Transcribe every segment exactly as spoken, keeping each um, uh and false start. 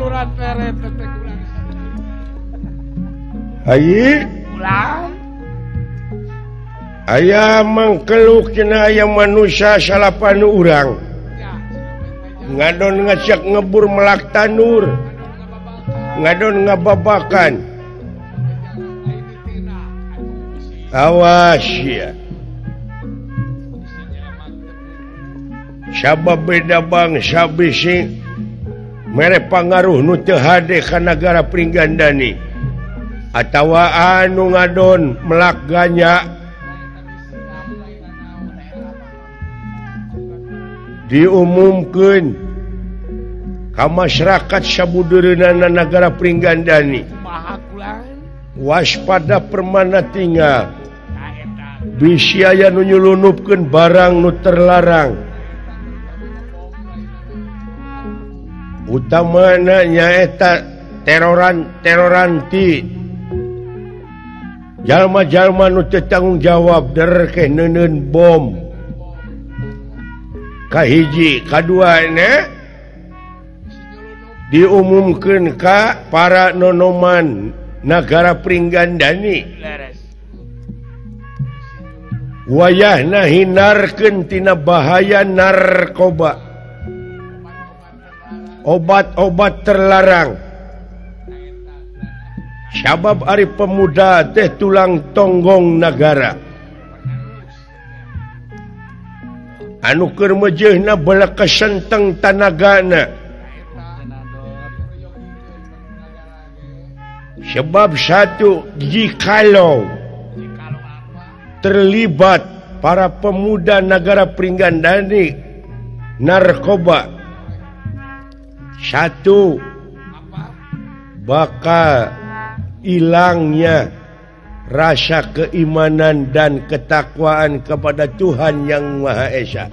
aya mangkeluk cenah aya manusia salapan urang ngadon ngajak ngebur melak tanur ngadon ngababakan awas ya sabab beda bangsa bisi mere pangaruh nu teu hade ka nagara Pringgandani atawa anu ngadon melak ganya diumumkeun ka masyarakat sabudeureunan nagara Pringgandani waspada permana tinggal bisi aya nu nyelundupkeun barang nu terlarang utamana nyaeta teroran teroranti jalma-jalma nu teu tanggung jawab derke neuneun bom kahiji kaduana diumumkeun ka para nonoman nagara Pringgandani wayahna hinarkeun tina bahaya narkoba obat-obat terlarang sabab ari pemuda teh tulang tonggong nagara anu keur meujeunna bala kesenteng tanagana sebab satu jikalau terlibat para pemuda negara Pringgandani narkoba satu bakal hilangnya rasa keimanan dan ketakwaan kepada Tuhan Yang Maha Esa.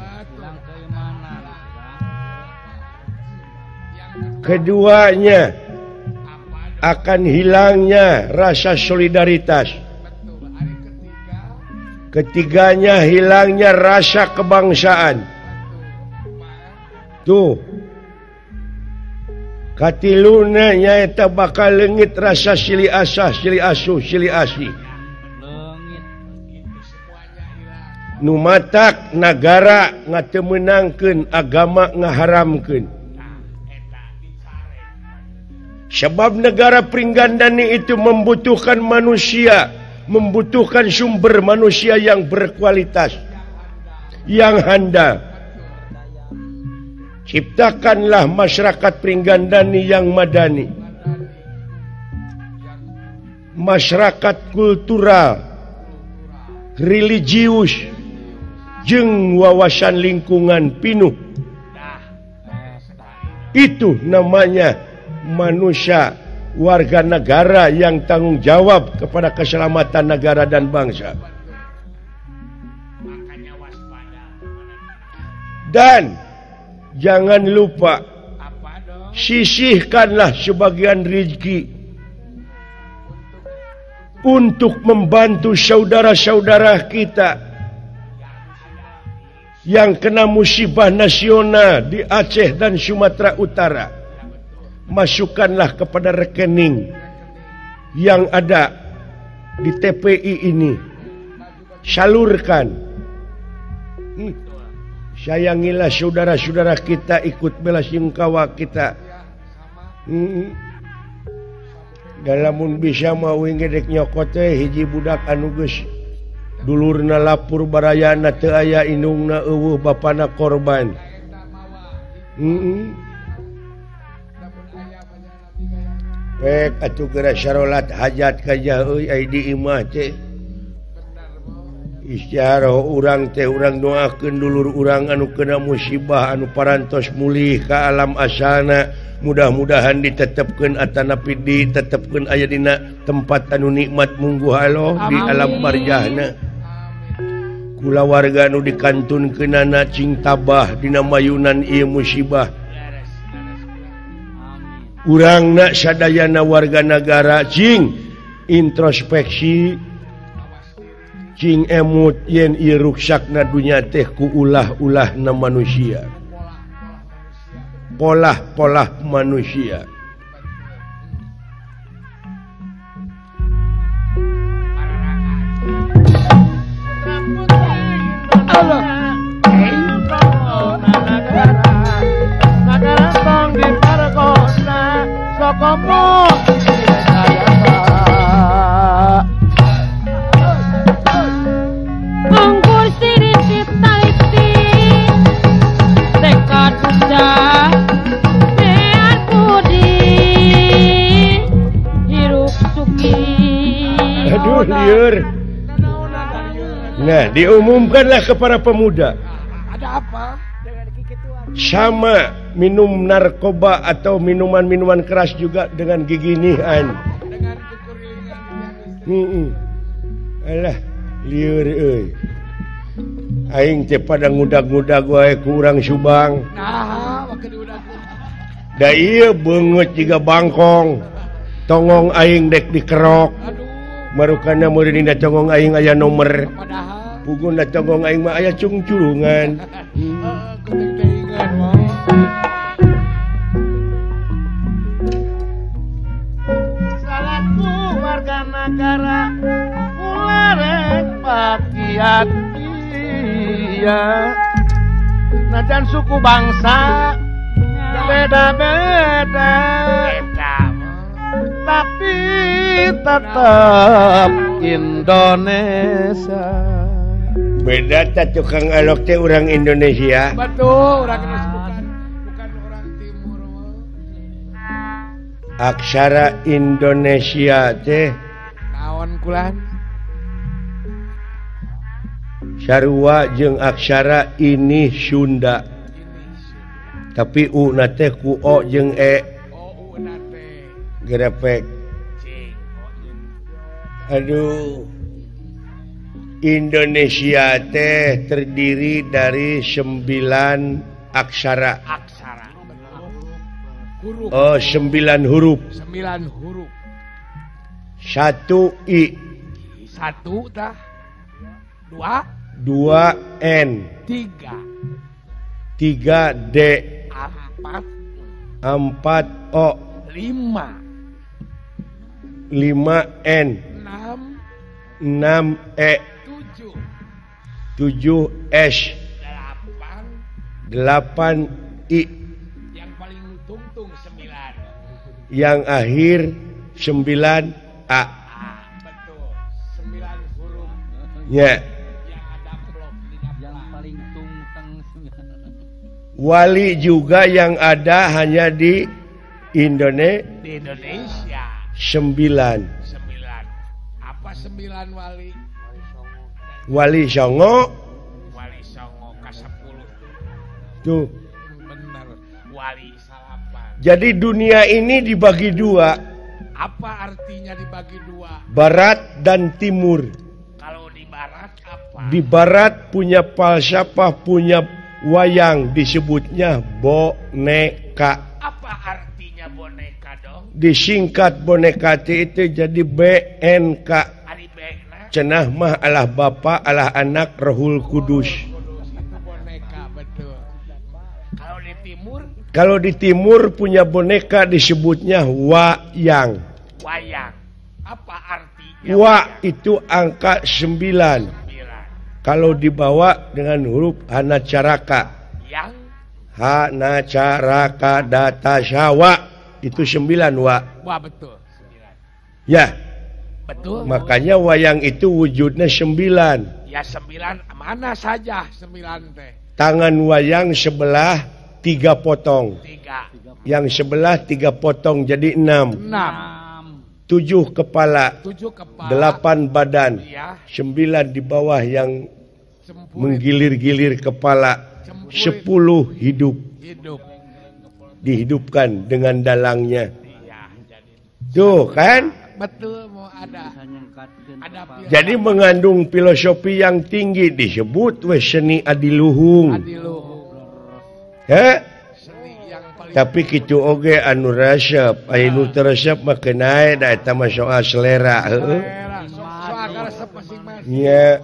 Keduanya akan hilangnya rasa solidaritas. Ketiganya hilangnya rasa kebangsaan. Tuh. Katiluna nyaeta bakal leungit rasa silih asah, silih asuh, silih asih. Nu matak nagara ngateu meunangkeun agama ngaharamkeun. Sebab negara Pringgandani itu membutuhkan manusia, membutuhkan sumber manusia yang berkualitas, yang handal. Ciptakanlah masyarakat Pringgandani yang madani, masyarakat kultural, religius, jeung wawasan lingkungan pinuh. Itu namanya manusia warga negara yang tanggung jawab kepada keselamatan negara dan bangsa. Dan jangan lupa sisihkanlah sebagian rezeki untuk membantu saudara-saudara kita yang kena musibah nasional di Aceh dan Sumatera Utara. Masukkanlah kepada rekening yang ada di T P I ini, salurkan. Hmm. Sayangilah saudara-saudara kita, ikut bela sungkawa kita. Hmm. Dalamun bisa mau ngedek nyokot teh hiji budak anu geus dulurna lapur barayana teu aya indungna eueuh bapana korban. Heeh. Pek atuh geura sarolat hajat kaja euy ai di imah teh. Istiaroh urang teh urang doakeun dulur urang anu kena musibah anu parantos mulih ka alam asalna, mudah-mudahan ditetepkeun atanapi ditetepkeun aya dina tempat anu nikmat mungguh Allah di alam barzahna. Kula warga anu dikantunkeunana cing tabah dina mayunan ieu musibah. Urangna sadayana warga negara cing introspeksi, cing emut yen ieu ruksakna dunya teh ku ulah-ulahna manusia, polah-polah manusia. liur. Nah, diumumkanlah kepada pemuda. Ada apa? Sama minum narkoba atau minuman-minuman keras juga dengan giginihan. Dengan kekurilingan. Heeh. Alah, liur euy. Aing teh pada ngudag-ngudag wae ku urang Subang. Nah, make diudag. Da ieu beungeut jiga bangkong. Tongong aing dek dikerok. Aduh. Marukana meureun dina tongong aing aya nomer. Padahal Pugun da tongong aing mah aya cung-culungan. heeh, kudu teuingan wae. Salaku warga negara ularek bagian iya. Najan suku bangsa beda-beda. Tapi tetap Indonesia. Beda ta tukang alok teh urang Indonesia. Betul, orang Indonesia bukan bukan orang timur. Aksara Indonesia teh Naon kulan? sarua jeung aksara ini Sunda. Tapi u na teh ku o jeung e. Oh, u nate. Grepek. Cing. Aduh. Indonesia teh terdiri dari sembilan aksara. Aksara. Huruf. Oh, sembilan huruf. Sembilan huruf. Satu I. Satu dah. Dua. Dua N. Tiga. Tiga D. Empat. Empat O. Lima. Lima N. Enam. Enam E. Tujuh. Tujuh S. Delapan. Delapan I. Yang paling tungtung sembilan. Yang akhir sembilan A. Ah, betul. Sembilan huruf. Ya. Yang ada blok yang paling tungteng. Wali juga yang ada hanya di Indonesia. Di Indonesia. Sembilan. Sembilan. Apa sembilan wali? Wali Songo. Wali Songo ke sepuluh. Tuh. Benar. Wali Salapan. Jadi dunia ini dibagi dua. Apa artinya dibagi dua? Barat dan timur. Kalau di barat apa? Di barat punya falsafah, punya wayang, disebutnya boneka. Apa artinya boneka dong? Disingkat boneka itu jadi B N K. Ari bekna. Cenah mah alah Bapa, alah Anak, Rohul Kudus. Kudus itu boneka betul. Kalau di timur Kalau di timur punya boneka disebutnya wayang. wayang. Apa artinya? Wa wayang? itu angka sembilan. Sembilan. Kalau dibawa dengan huruf hanacaraka. Yang Hanacaraka data syawa. Itu sembilan wa. wah betul. Sembilan. Ya, Betul. makanya wayang itu wujudnya sembilan. Ya sembilan mana saja sembilan teh. Tangan wayang sebelah tiga potong. Tiga. Yang sebelah tiga potong jadi enam. Enam. Tujuh kepala. Tujuh kepala. Delapan badan. Ya. Sembilan di bawah yang Sempurit. menggilir-gilir kepala. Sempurit. Sepuluh hidup. Hidup. Dihidupkan dengan dalangnya. Iya. Jadi. Tuh kan? Betul mau ada. Ada pil- Jadi mengandung filosofi yang tinggi. Disebut we seni adiluhung. Adiluhung. He? Seni yang paling. Tapi kitu oge anu resep. Anu teresep mah kenae da eta mah soal selera. Heeh. Selera. So, soal resep masing-masing. Nya.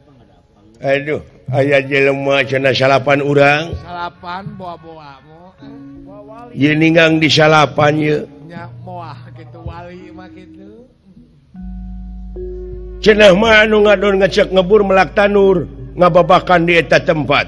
Aduh, aya jelema cenah salapan urang. Salapan boa-boa mo. Boa wali. Ye ninggang di salapan ye. Nya moah gitu wali mah gitu. Cenah mah anu ngadon ngecek ngebur melak tanur, ngababakan di eta tempat.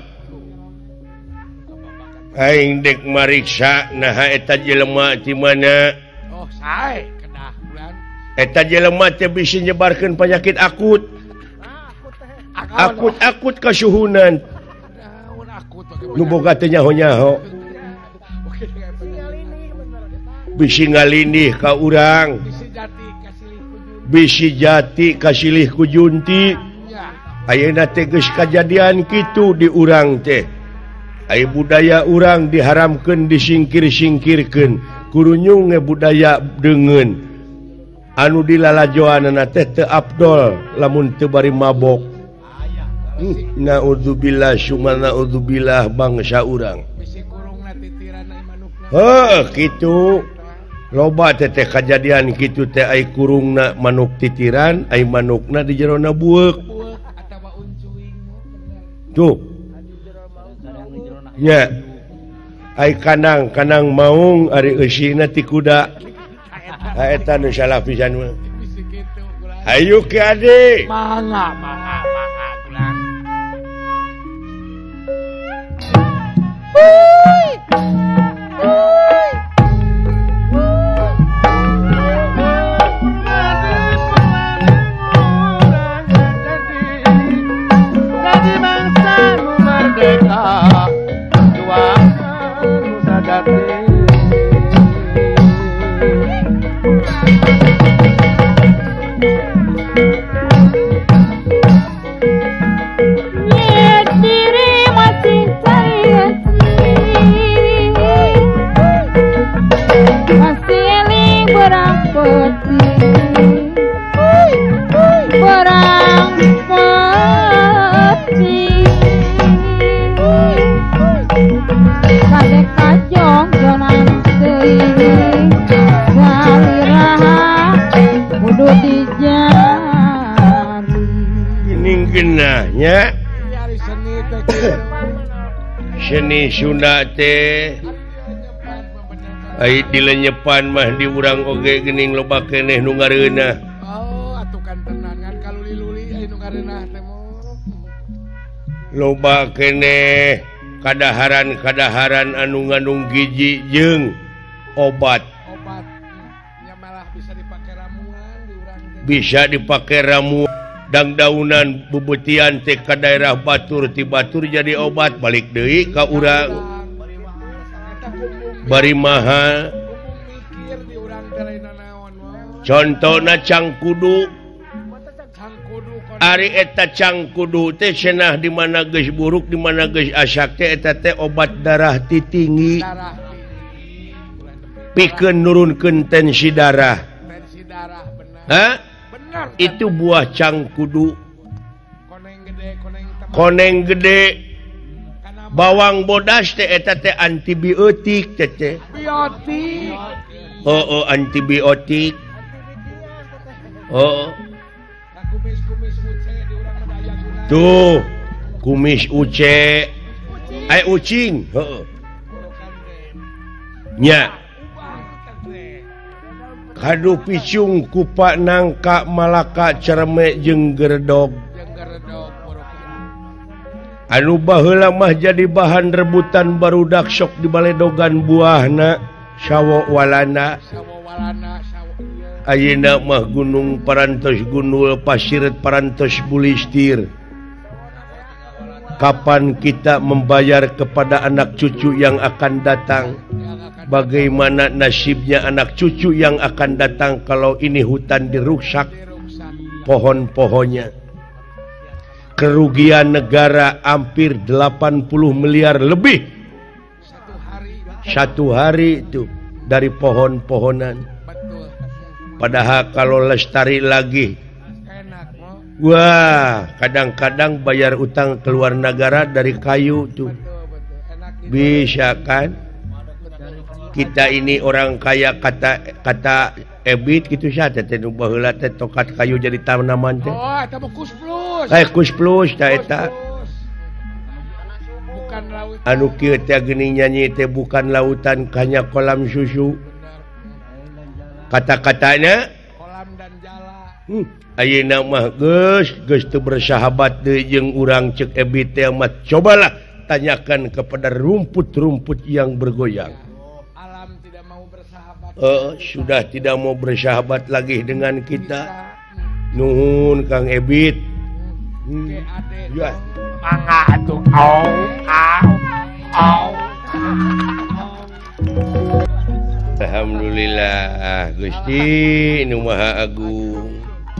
Aing dek mariksa nah eta jelema di mana? Oh, sae kedah bulan. Eta jelema teh bisa nyebarkeun penyakit akut. Akut-akut kasuhunan. Daun akut pakai Nu boga teh nyaho-nyaho. Oke, kayak bener. Bisi ngalindih ka urang. Bisi jati kasih kudu. bisi jati kasilih ku Junti ayeuna teh geus kajadian kitu di urang teh aya budaya urang diharamkeun disingkir-singkirkeun kurunyung budaya deungeun anu dilalajoanana teh teu afdol lamun teu bari mabok. Naudzubillah summa naudzubillah bangsa urang. Heuh kitu loba teh teh kajadian kitu teh ai kurungna manuk titiran ai manukna di jerona bueuk. Tuh. Nya. Ai kanang kanang maung ari eusina ti kuda. Eta nu salah pisan mah. Ayo ke ade. Mangga mangga mangga kulan. Jadi bangsa merdeka, juang nusa jati. Genahnya seni Sunda teh ai dilenyepan mah di urang oge geuning loba keneh nu ngareunah. Oh atuh kan tenangan kaluli-luli ai nu ngareunah teh loba keneh kadaharan-kadaharan anu ngandung giji jeung obat. Obat nya malah bisa dipake ramuan di urang teh. Bisa dipake ramuan dang daunan bubutian teh ka daerah batur ti batur jadi obat balik deui ka urang bari mahal contona cangkudu ari eta cangkudu teh cenah di mana geus buruk di mana geus asak teh eta teh obat darah ti tinggi pikeun nurunkeun tensi darah tensi darah benar ha benar itu buah cangkudu koneng gede koneng teman koneng gede bawang bodas teh eta teh antibiotik teh teh biotik oh oh antibiotik oh kumis-kumis uce di urang Daya guna tuh kumis uce ai ucing heeh nya kadu picung kupak nangka malaka cermek jeung gerdog anu baheula mah jadi bahan rebutan barudak sok dibaledogan buahna sawo walana ayeuna mah gunung parantos gunul pasiret parantos bulistir. Kapan kita membayar kepada anak cucu yang akan datang? Bagaimana nasibnya anak cucu yang akan datang kalau ini hutan dirusak pohon-pohonnya? Kerugian negara hampir delapan puluh miliar lebih satu hari itu dari pohon-pohonan. Padahal kalau lestari lagi, wah kadang-kadang bayar utang keluar negara dari kayu tuh bisa kan? Kita ini orang kaya kata kata ebit gitu saja teh nu baheula teh tokat kayu jadi tanaman teh. Oh, eta mah kus plus. Eh kus plus tah eta. Bukan laut. Anu kieu teh geuning nyanyi teh bukan lautan hanya kolam susu. Kata-katanya kolam dan jala. Hmm. Ayeuna mah geus geus teu bersahabat deui jeung urang ceuk ebit teh mah cobalah tanyakan kepada rumput-rumput yang bergoyang. Alam tidak mau bersahabat. Uh, sudah tidak mau bersahabat lagi dengan kita. Nuhun Kang Ebit. Hmm. Ya. Mangga atuh. Au, au, au. Alhamdulillah Gusti Nu Maha Agung.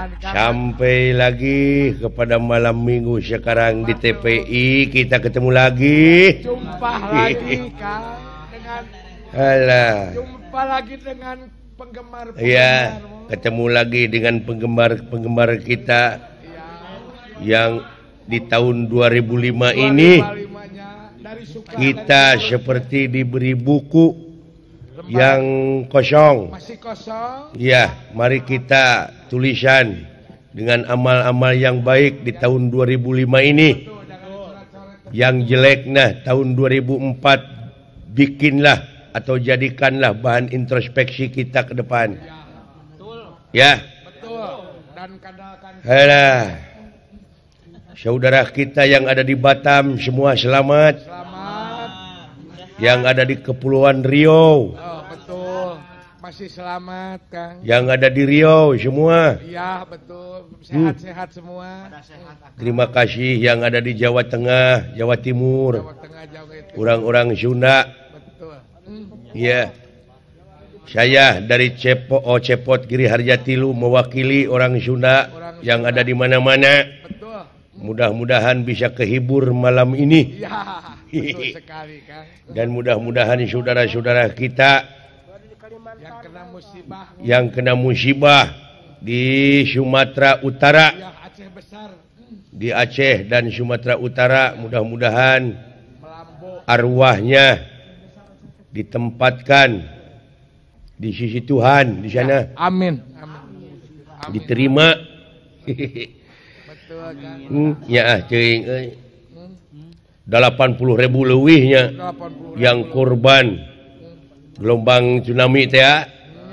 sampai lagi kepada malam minggu sekarang di T P I kita ketemu lagi. Jumpa lagi Kang dengan Alah. Jumpa lagi dengan penggemar-penggemar. Ya, ketemu lagi dengan penggemar-penggemar kita ya. Yang di tahun dua ribu lima ini dari kita seperti diberi buku yang kosong. Masih kosong. Ya, mari kita tulisan dengan amal-amal yang baik di tahun dua ribu lima ini. Yang jelek nah tahun dua ribu empat bikinlah atau jadikanlah bahan introspeksi kita ke depan. Ya, betul. Ya. Betul. Dan kandalkan. Halah. Saudara kita yang ada di Batam semua selamat. Selamat. Yang ada di Kepulauan Riau. Oh, betul. Masih selamat, Kang. Yang ada di Riau semua. Iya, betul. Sehat-sehat hmm. semua. Terima kasih yang ada di Jawa Tengah, Jawa Timur. Jawa Tengah, Jawa Timur. Orang-orang Sunda. Betul. Iya. Hmm. Saya dari Cepot, oh, Cepot Giri Harjatilu mewakili orang Sunda orang yang Sunda. Ada di mana-mana. Betul. Mudah-mudahan bisa kehibur malam ini. Ya, betul sekali, Kang. Dan mudah-mudahan saudara-saudara kita yang kena musibah, yang kena musibah di Sumatera Utara, ya, Aceh besar. Di Aceh dan Sumatera Utara, mudah-mudahan arwahnya ditempatkan di sisi Tuhan di sana. Ya, amin. Amin. Amin. Diterima. Betul, kan? Hmm, ya ceuing euy. delapan puluh ribu leuwihnya yang korban gelombang tsunami teh ya.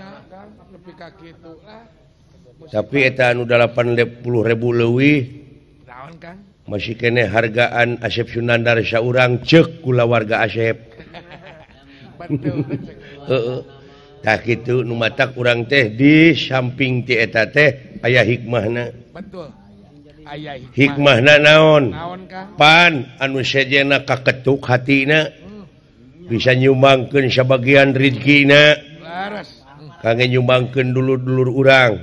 Tapi eta anu delapan puluh ribu leuwih naon Kang? Masih kene hargaan Asep Sunandar saurang ceuk kula warga Asep. Betul. Heeh. Tah kitu nu matak urang teh di samping ti eta teh aya hikmahna. Betul. Aya hikmah. Hikmahna naon? Naon Kang? Pan anu sejena kaketuk hatina hmm. bisa nyumbangkeun sabagian rezekina. Laras. Kangge nyumbangkeun dulur-dulur urang.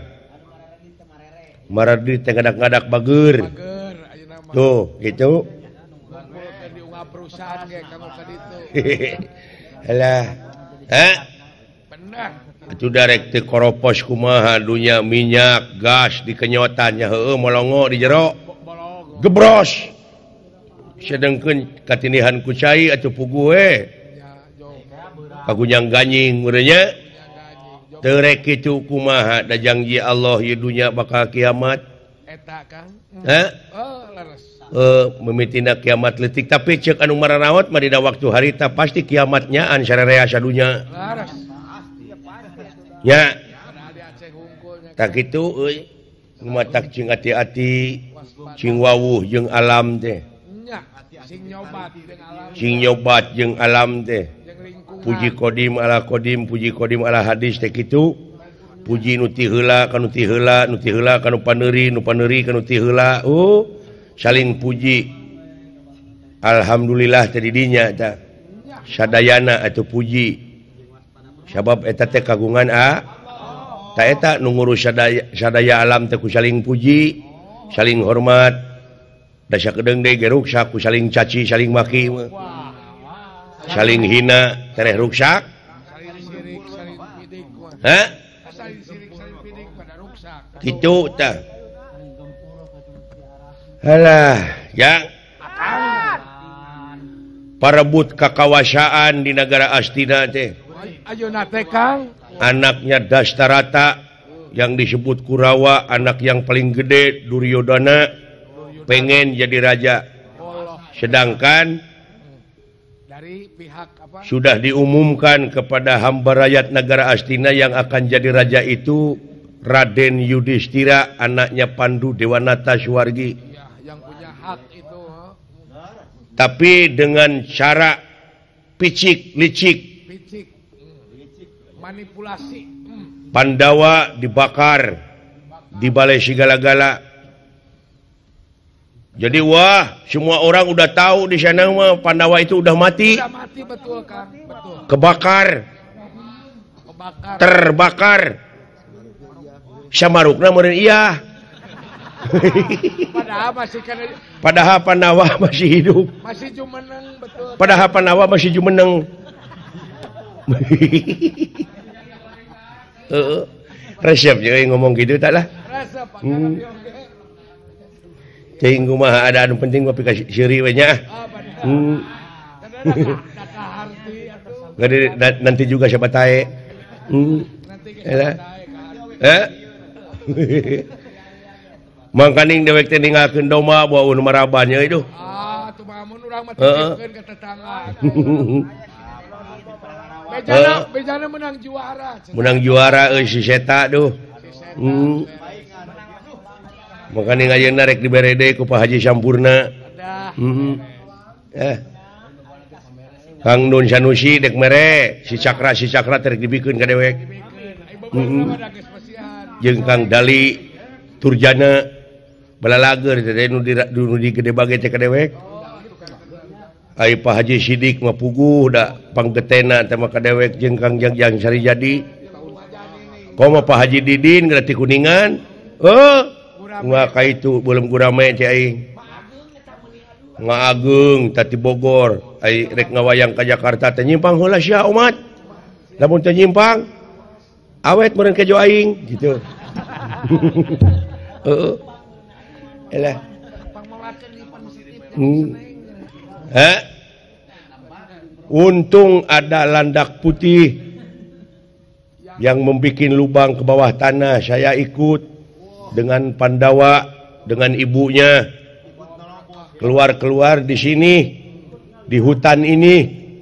Maradi teh ngadak-ngadak bageur. Bageur ayeuna mah. Tuh, gitu. Ngumpulkeun di unggah perusahaan ge kamu ka ditu. Alah. Hah? Benar. Atuh darek teu koropos kumaha dunya minyak, gas dikenyotannya heueuh molongo di jero. Gebros. Sedengkeun katinihan ku cai atuh puguh we. Ya, jauh. Kagunyang ganying urangnya. Teu rek kitu kumaha da janji Allah ieu dunya bakal kiamat. Eta Kang. Hah? Oh, laras. Eh, mimitina kiamat leutik tapi ceuk anu maranaot mah dina waktu harita pasti kiamatnya an sarerea sadunya. Laras. Ya. Tak kitu euy. Nu matak cing ati-ati, cing wawuh jeung alam teh. Nya, sing nyobat jeung alam. Sing nyobat jeung alam teh. Puji kodim ala kodim, puji kodim ala hadis teh kitu. Puji nu ti heula kanu ti heula, nu ti heula kanu paneuri, nu paneuri kanu ti heula. Oh, saling puji. Alhamdulillah teh di dinya tah. Sadayana atuh puji. Sabab eta teh kagungan a ta eta nu ngurus sadaya, sadaya alam teh ku saling puji, saling hormat. Da sakedeung deui ge ruksak ku saling caci, saling maki mah. Saling hina, tereh ruksak. Saling sirik, saling pidik. Hah? Saling sirik, saling pidik pada ruksak. Kitu tah. Halah, yang parebut kakawasaan di negara Astina teh. Ayeuna teh Kang, anaknya Dastarata yang disebut Kurawa, anak yang paling gede Duryodana pengen jadi raja. Sedangkan dari pihak apa? Sudah diumumkan kepada hamba rakyat negara Astina yang akan jadi raja itu Raden Yudhistira, anaknya Pandu Dewanata Suwargi. Ya, yang punya hak itu. Tapi dengan cara picik, licik. Manipulasi. Pandawa dibakar di balai Sigala-gala. Jadi wah, semua orang udah tahu di sana mah Pandawa itu udah mati. Udah mati betul Kang, betul. Kebakar. Kebakar. Terbakar. Samarukna meureun iya. Padahal masih kan Padahal Panawa masih hidup. masih jumeneng betul. Padahal Panawa masih jumeneng. Heeh. Resep jeung ngomong gitu tak lah. Rasa Pak Hmm. Karabi oge. Teuing kumaha ada anu penting mah pika siri we nya. Ah bener. Hmm. Kadang daka harti atuh. Ngade na- nanti juga siapa tae. Hmm. Nanti ke Elah. dae kan. Eh? Mangkaning dewek teh ninggalkeun domba bawa unu maraban nya itu. Ah tuh mamun urang mah Heeh. titipkeun ke tetangga. Bejana bejana menang juara. Menang juara euy si Seta tuh. Si Seta. Hmm. Makaning ayeuna rek dibere deui ku Pak Haji Sampurna. Ada. Hmm. Eh. Kang Nun Sanusi dek mere, si Cakra si Cakra terek dibikeun ka dewek. Ibu mah ada geus pasihan. Jeung Kang Dali Turjana balalager teh nu di nu di gede bage teh ka dewek. Ai Pak Haji Sidik mah puguh da panggetena teh mah ka dewek jeung Kang Jangjang Sari Jadi. Komo Pak Haji Didin geus ti Kuningan. Heuh. Nga ka itu belum gurame teh aing. Nga Agung tati Bogor ai rek ngawayang ka Jakarta teh nyimpang heula sia umat. Lamun teh nyimpang awet meureun ke jo aing gitu. Heeh. Elah. Hmm. Eh? Untung ada landak putih yang membuat lubang ke bawah tanah. Saya ikut dengan Pandawa, dengan ibunya keluar-keluar di sini, di hutan ini.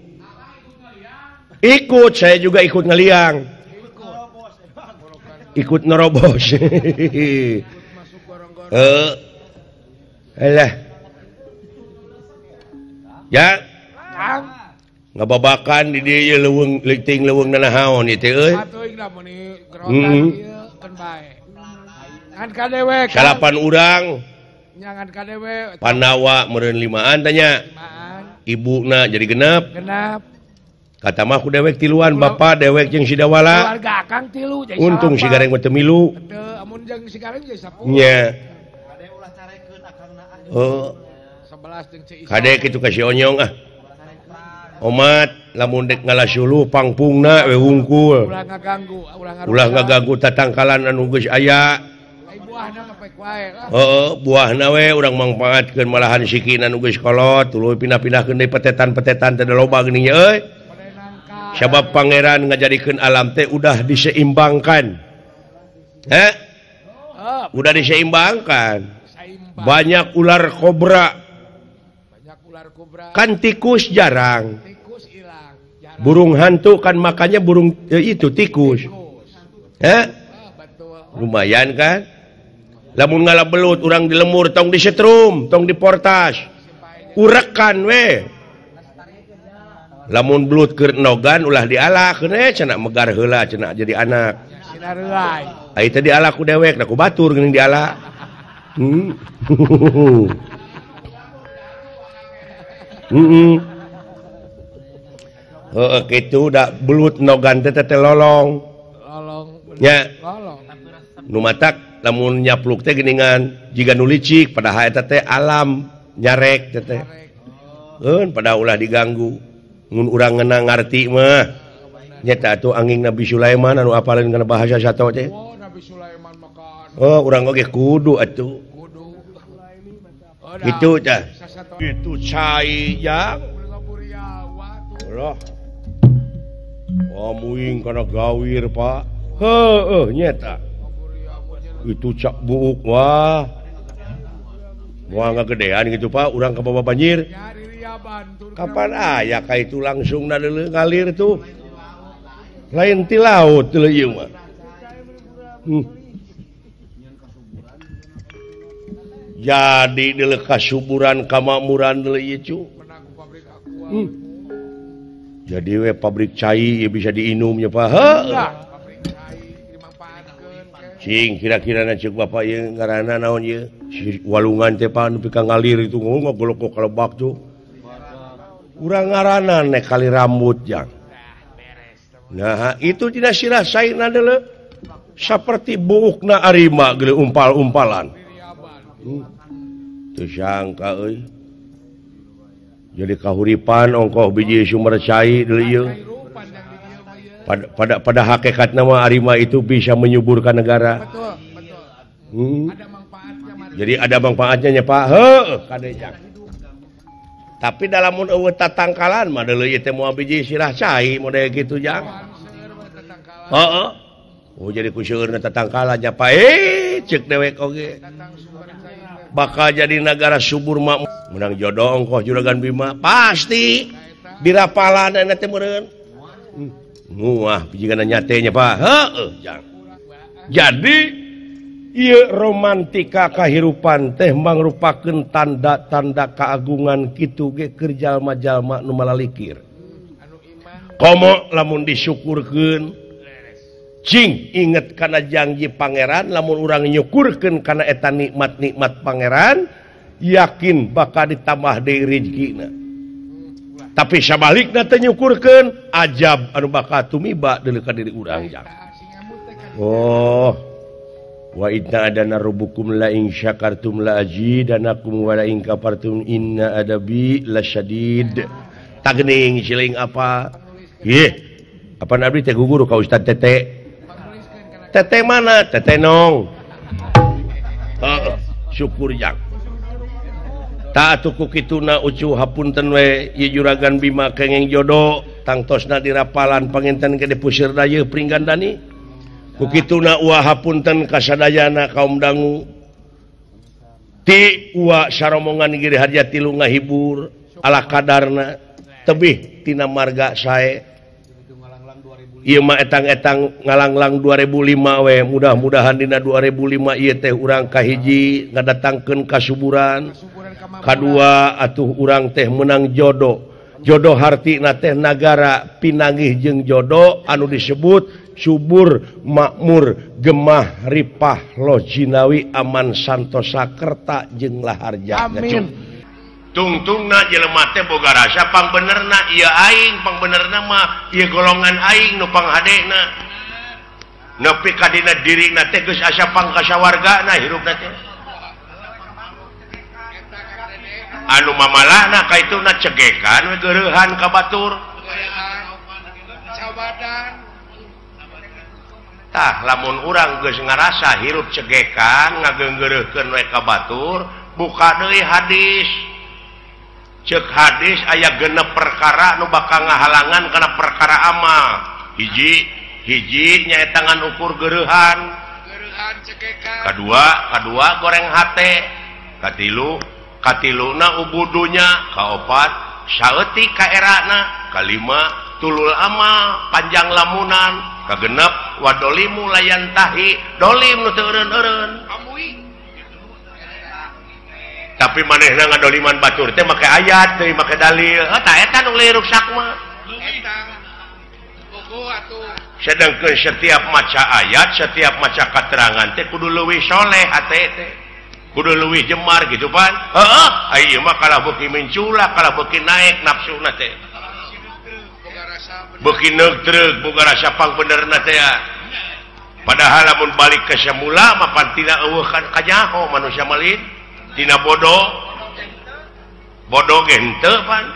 Ikut, saya juga ikut ngeliang. Ikut nerobos. Eh, elah. Ya, Kang, ngababakan di dieu leuweung leuting leuweung nanahaon ieu teh euy. atuh ingna mun gerotan Hmm. ieu kan bae. Ngan ka dewe. Kang. Salapan urang Nyangan ka dewe. Panawa meureun limaan tanya. Limaan, Ibuna jadi genep. genap. Kata mah ku dewek tiluan, bapak dewek jeung si Dawala. Keluarga Kang tilu jadi Untung si gareng mah teu milu. Teu amun jeung si gareng jadi sepuluh. Nya. Oh, sebelas jeung Ci Isa. kade kitu ka si Onyong ah. Omat lamun dek ngalasuluh pangpungna we wungkul. Ulah ngaganggu, ulah ngarusak. Ulah ngaganggu tatangkalan anu geus aya. Ai buahna mah pek wae lah. Heeh, buahna we urang mangpaatkeun malahan sikin anu geus kolot, tuluy pindah-pindahkeun deui petetan-petetan teh da loba geuning nya euy. Bade nangka. Sabab pangeran ngajadikeun alam teh udah diseimbangkan. Heh, Oh, udah diseimbangkan. saimbang. Banyak ular kobra, Banyak ular kobra. kan tikus jarang. Tikus hilang. Jarang. Burung hantu kan makanya burung eh, itu tikus. Tikus. Heh, Ah, betul. lumayan kan? Lamun ngalabelut urang di lemur tong disetrum, tong diportas. Urekan we. Lamun belut keur nogan ulah dialahkeun eh cenah megar heula cenah jadi anak. Sinareuy. Ai teh dialah ku dewek da ku batur geuning dialah. Hmm. Heeh. Heeh kitu da belut nogan teh teh lolong. Lolong. Nya. Lolong. Nu matak lamun nyapluk teh geuningan jiga nu licik padahal eta teh alam nyarek teh teh. Eun pada ulah diganggu. Mun urang ngeunang ngarti mah nyata atuh anging Nabi Sulaiman anu apaleun kana bahasa sato teh. Oh, Nabi Sulaiman makan Oh, urang oge kudu atuh. kudu. Oh, dah. Gitu tah. Sasato. Itu cai yang. Buriawa tuh. Lah. Pamuing kana gawir, Pak. Heueuh nyata. Buriawa Itu cak buuk wah. Wah ngagedean gitu Pak, urang ka bawah banjir. nyari ria bantur. Kapan aya ka itu langsung na deuleu ngalir tuh. Lain ti laut teu ieu mah. Hmm. Jadi deuleu kasuburan kamakmuran deuleu ieu cu. Menang ku pabrik aqua. Hmm. Jadi we pabrik cai ieu bisa diinumnya Pak. Heuh. Nah, pabrik cai dimanfaatkeun ke. Cing kira-kira cek Bapak ieu ngaranna naon ieu? Si walungan teh Pak nu pika ngalir itu ngogolok kok kalebak tuh. Urang ngaranna nek kali rambut jang. Nah, itu tidak sirasaina deuleu. Saperti buukna arima geuleuh umpal-umpalan. Riaban. sangka jadi kahuripan ongkoh biji sumber cai pada pada pada hakikat nama arima itu bisa menyuburkan negara. Betul, betul. Hmm. Ada manfaatnya, Mas. Jadi ada manfaatnya nya Pak. Heuh, kadejang. Tapi dalam mun eueuh tatangkalan mah deuleu ieu teh moal biji sirah cai model kitu jang. Heeh. Oh jadi ku seueurna tatangkalan nya Pak. Eh ceuk dewek oge. Bakal jadi negara subur makmur. Menang jodoh ongkoh juragan Bima pasti dirapalan eta teh meureun. Muah pijigana nyate nya Pak. Heeh, jang. Jadi ieu romantika kahirupan teh mangrupakeun tanda-tanda keagungan kitu ge keur jalma-jalma nu malalikir. Komo lamun disyukurkeun cing inget kana janji pangeran lamun urang nyukurkeun kana eta nikmat-nikmat pangeran yakin bakal ditambah deui rezekina. Tapi sabalikna teh nyukurkeun ajab anu bakal tumiba deuleu ka diri urang jang. Oh wa idna adana rabbukum la in syakartum la azidanakum wa la in kafartum inna adabi lasyadid. Tageuning siling apa? Ieu apa abdi teh guguru ka Ustaz Tete. Tete mana? Tete nong. Heeh, syukur jang. Tak atuh ku kituna ucu hapunten we ieu juragan Bima kenging jodoh tangtosna dirapalan panginten gede pusir dayeuh pringgandani. Ku kituna ulah hapunten kasadayana kaum dangu. Ti ulah saromongan giri hajat tilu ngahibur ala kadarna tebih tina marga sae. Ieu mah etang-etang ngalanglang dua ribu lima we mudah-mudahan dina dua ribu lima ieu teh urang kahiji ngadatangkeun kasuburan. Kadua atuh urang teh menang jodoh. Jodoh hartina teh nagara pinanggih jeung jodoh anu disebut subur makmur gemah ripah lojinawi aman santosa kerta jeung laharja. Amin. Tungtungna jelema teh boga rasa pangbenerna ieu aing pangbenerna mah ieu golongan aing nu panghadena. Nepi ka dina dirina teh geus asa pangkasawargana hirupna teh. Anu mamalahna kaituna cegekan we geureuhan ka batur. Tah lamun urang geus ngarasa hirup cegekan ngageunggeureukkeun we ka batur, buka deui hadis. Cek hadis aya genep perkara nu bakal ngahalangan kana perkara amal. Hiji hiji nyaeta ngan ukur geureuhan. Geureuhan cegekan. Kadua kadua goreng hate. Katilu katiluna ubudunya, kaopat saeutik ka erana, kalima tulul amal panjang lamunan, kagenep wadolimu layan tahi dolim nu teu eureun-eureun. Tapi manehna ngadoliman batur teh make ayat teh make dalil. Eta eta nu leuh ruksak mah. Eta. Buku atuh. Sedangkeun setiap maca ayat, setiap maca keterangan teh kudu leuwih soleh hate teh. Kudu leuwih jemar gitu pan. Heeh, ieu mah kalah beuki menculak, kalah beuki naik nafsuna teh. Beuki neugtreug boga rasa pangbenerna teh. Padahal lamun balik ke semula mah pantina eueuh ka nyaho manusia malin. Tina bodoh bodoh ge henteu pan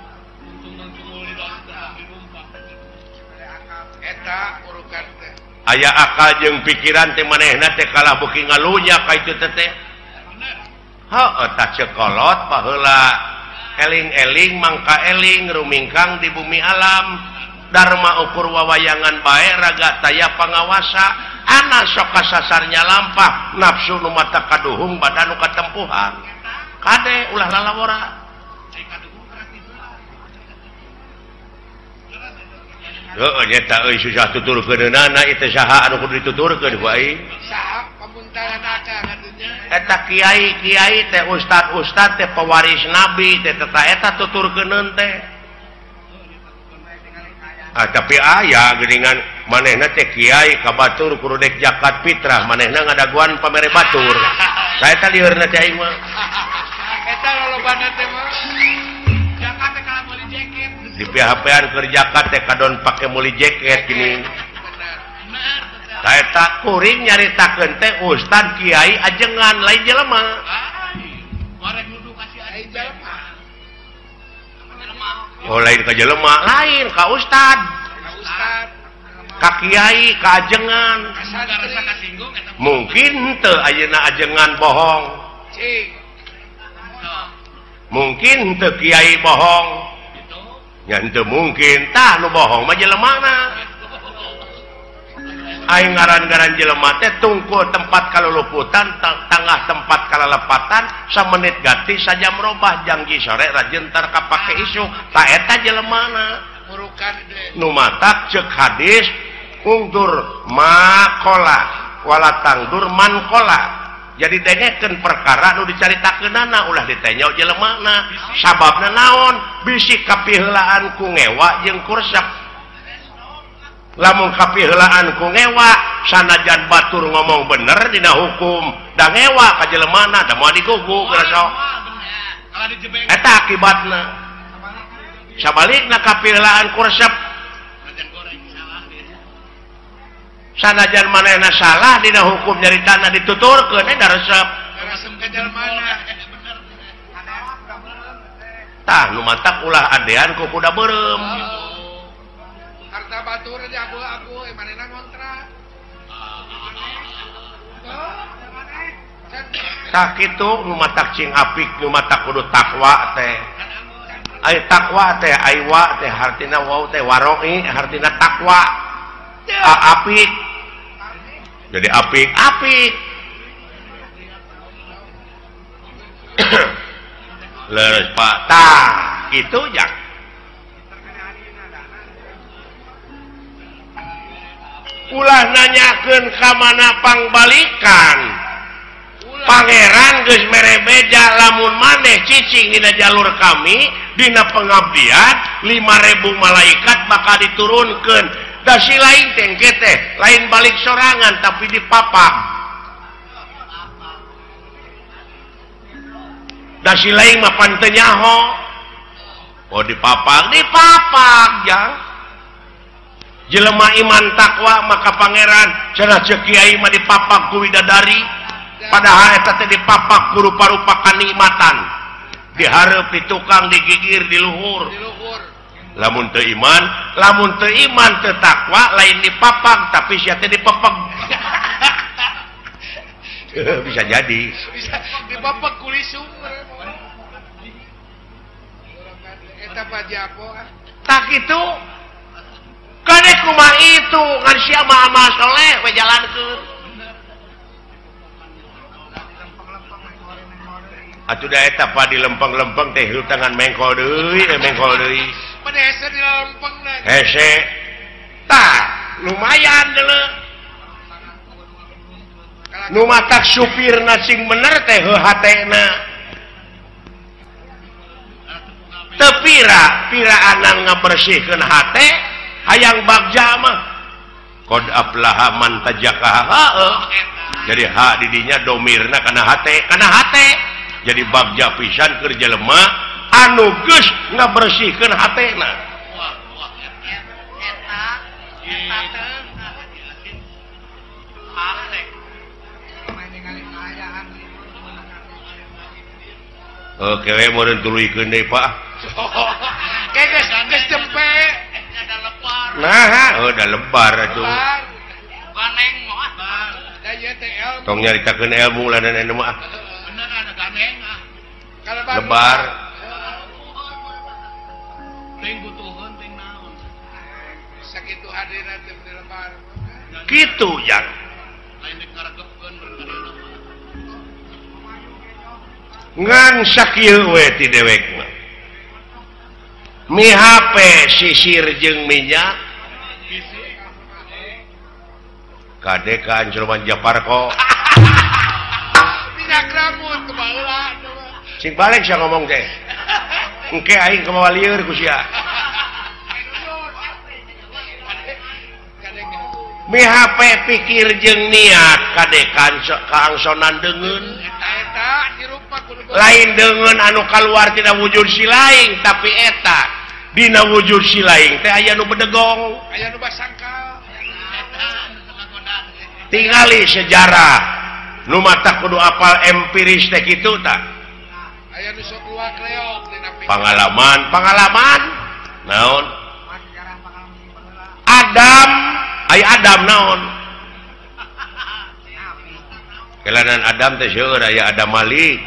eta urukan teh aya akal jeung pikiran teh manehna teh kalah beuki ngalunya ka itu teh teh heuh tah cekolot paheula eling-eling mangka eling rumingkang di bumi alam dharma ukur wawayangan bae raga taya pangawasa ana sok kasasarnya lampah nafsu nu mata kaduhung badan nu katempuhan kade ulah lalawora heueuh nyata euy susah tuturkeunana itu saha anu kudu dituturkeun ku aing saha pamuntalan akang atunya eta kiai-kiai teh ustad-ustad teh pewaris nabi teh eta eta tuturkeuneun teh. Ah, tapi aya geuningan manehna teh kiai ka batur kudu dek zakat fitrah manehna ngadaguan pamere batur. Saya teh liheurna teh aing mah. Eta lolobana teh mah. Zakat teh kana meuli jaket. Di P H P-an keur zakat teh kadon pake meuli jaket gini. Benar. Taeta kuring nyaritakeun teh Ustad Kiai ajengan lain jelema. Oh lain ka jelema, lain ka Ustad. Ka Kiai ka ajengan. Mungkin teu ayeuna ajengan bohong. Mungkin teu Kiai bohong. Nya henteu mungkin tah nu bohong mah jelemana. Aing ngaran-ngaran jelema teh tungkul tempat kaluluputan tengah tempat kalalepatan samenit ganti sajam robah janggi sore rajentar kapake isu ta eta jelemana nu matak ceuk hadis ungdur makola wala tangdur mankola jadi dengekeun perkara nu dicaritakeunana ulah ditenya jelemana sababna naon bisi kapiheulaan ku ngewa jeung kursep lamun kapiheulaan ku ngewa sanajan batur ngomong bener dina hukum da ngewa ka jelemana da moal diguguk rasa eta akibatna sabalikna kapiheulaan ku resep sanajan manehna salah dina hukum nyaritana dituturkeun eta resep ka jelemana tah nu mantak ulah adean ku kuda beureum harta batur jago aku manehna ngontrak tak kitu nu matak cing apik nu matak kudu takwa teh ai takwa teh aiwa teh hartina wau teh waroi hartina takwa apik jadi apik apik leres Pak tah kitu jak ulah nanyakeun ka mana pangbalikan Pangeran geus mere beja lamun maneh cicing dina jalur kami dina pengabdian lima ribu malaikat bakal diturunkeun da si lain teh teh lain balik sorangan tapi dipapak da si lain mah pan teu nyaho oh dipapak dipapak jang jelema iman takwa maka pangeran cenah ceuk kiai mah dipapak ku widadari padahal eta teh dipapak ku rupa-rupa kanikmatan dihareup di tukang digigir di luhur lamun teu iman lamun teu iman teu takwa lain dipapak tapi sia teh dipepeg bisa jadi bisa dipapak ku lisung eta pajapo tak itu kade kumaha itu ngan sia mah amal soleh we jalankeun atuh da eta pa dilempeng-lempeng teh hirup tangan mengkol deui mengkol deui pada hese dilempengna hese tah lumayan deuleu nu matak supirna sing bener teh heuh hatena teu pira piraanan ngabersihkeun hate hayang bagja mah qad aflaha man tajakaha heuh jadi ha didinya domirna kana hate kana hate jadi bagja pisan keur jelema anu geus ngabersihkeun hatena eta eta teh oke we meureun tuluikeun deui Pak ke geus geus tempe ada lebar nah udah lebar atuh ganeng moal da ieu teh ilmu tong nyaritakeun ilmu ladan anu mah lebar ting butuhun ting naon sakitu hadirna teh lebar kitu yang lain dikaregeupkeun berkarya ngan sakieu we ti dewekna mi H P sisir jeung minyak kade ka Anjurman Japarko minyak rambut kebaheula sing balik sia ngomong teh engke aing kumaha lieur ku sia mi H P pikir jeung niat kadekan kaangsonan deungeun eta dirupa kudu lain deungeun anu kaluar tina wujud si laing tapi eta dina wujud si laing teh aya nu bedegong aya nu basangkal eta tinggali sejarah nu mata kudu apal empiris teh kitu tah aya nu sok luak reog dina pengalaman pengalaman naon Adam aya Adam naon kelanan Adam teh seueur aya Adam Malik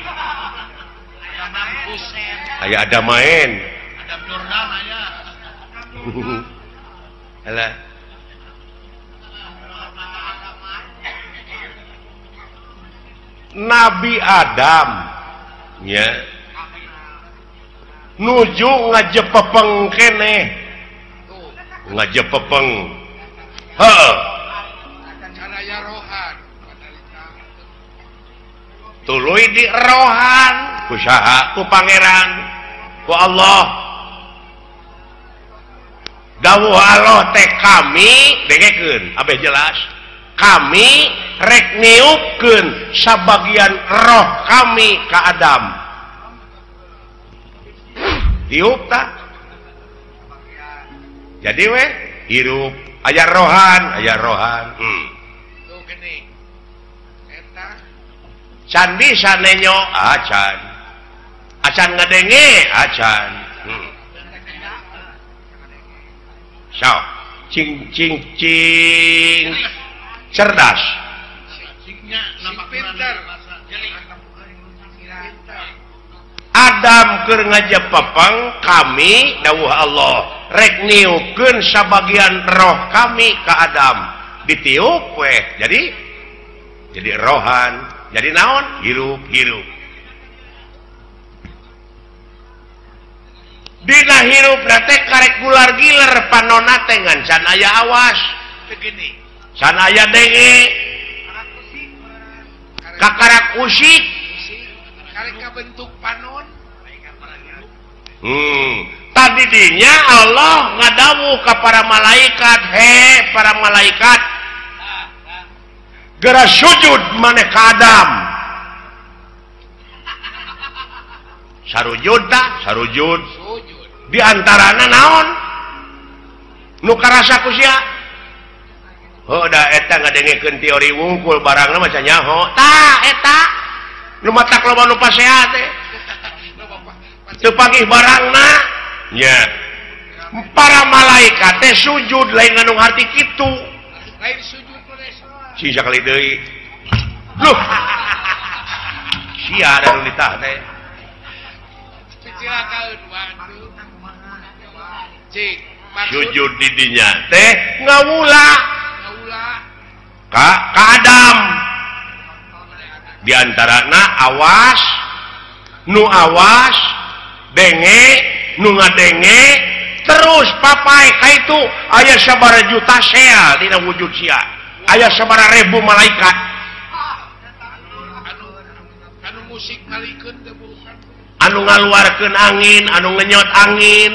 aya Adam main Adam Jordan aya alah Nabi Adam nya nuju ngajepepeng keneh ngajepepeng heuh caraya rohan tuluy di rohan ku saha ku pangeran ku Allah dawuh Allah teh kami dengekeun abeh jelas kami rek niupkeun sabagian roh kami ka Adam tiup tak jadi we hirup aya rohan aya rohan hmm. tuh gini eta candi sanenyo acan acan ngadenge acan hmm. so cing cing cing cerdas cingnya nama pinter Adam keur ngajepepeng kami dawuh Allah rek niupkeun sabagian roh kami ka Adam ditiup weh jadi jadi rohan jadi naon hirup hirup dina hirup teh karek gular giler panonna teh ngan can aya awas begini can aya denge kakarak usik karek bentuk panon hmm tadi dinya Allah ngadawuh ka para malaikat he para malaikat geura sujud maneh ka Adam sarujud tak sarujud di antarana naon nu karasa ku sia heuh da eta ngadengekeun teori wungkul barangna maca nyaho tah eta nu matak loba nu pasehat teh teu pagih barangna nya para malaikat teh sujud lain nganu harti kitu lain sujud si sakali deui loh sia ada nu ditah teh cilakaeun waduh cik sujud di dinya teh ngawula ngawula ka ka Adam di antarana awas nu awas denge nu ngadenge terus papai ka itu aya sabaraha juta sel dina wujud sia aya sabaraha ribu malaikat anu anu musik ngalikeun teh bukan anu ngaluarkeun angin anu ngenyot angin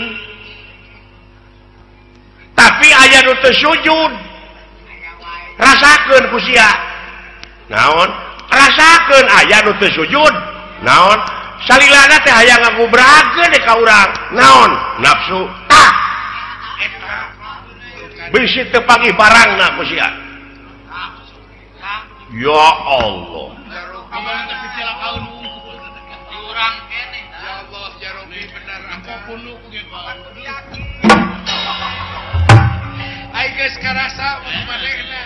tapi aya nu teu sujud rasakeun ku sia naon rasakeun aya nu teu sujud naon salilana teh aya ngagubrakeun ka urang naon nafsu tah eta bisi teu pagih barangna ku sia ya Allah kemana kecelakaan di urang kene ya Allah ya Rabbi benar apapun nu ku ge ai geus karasa manehna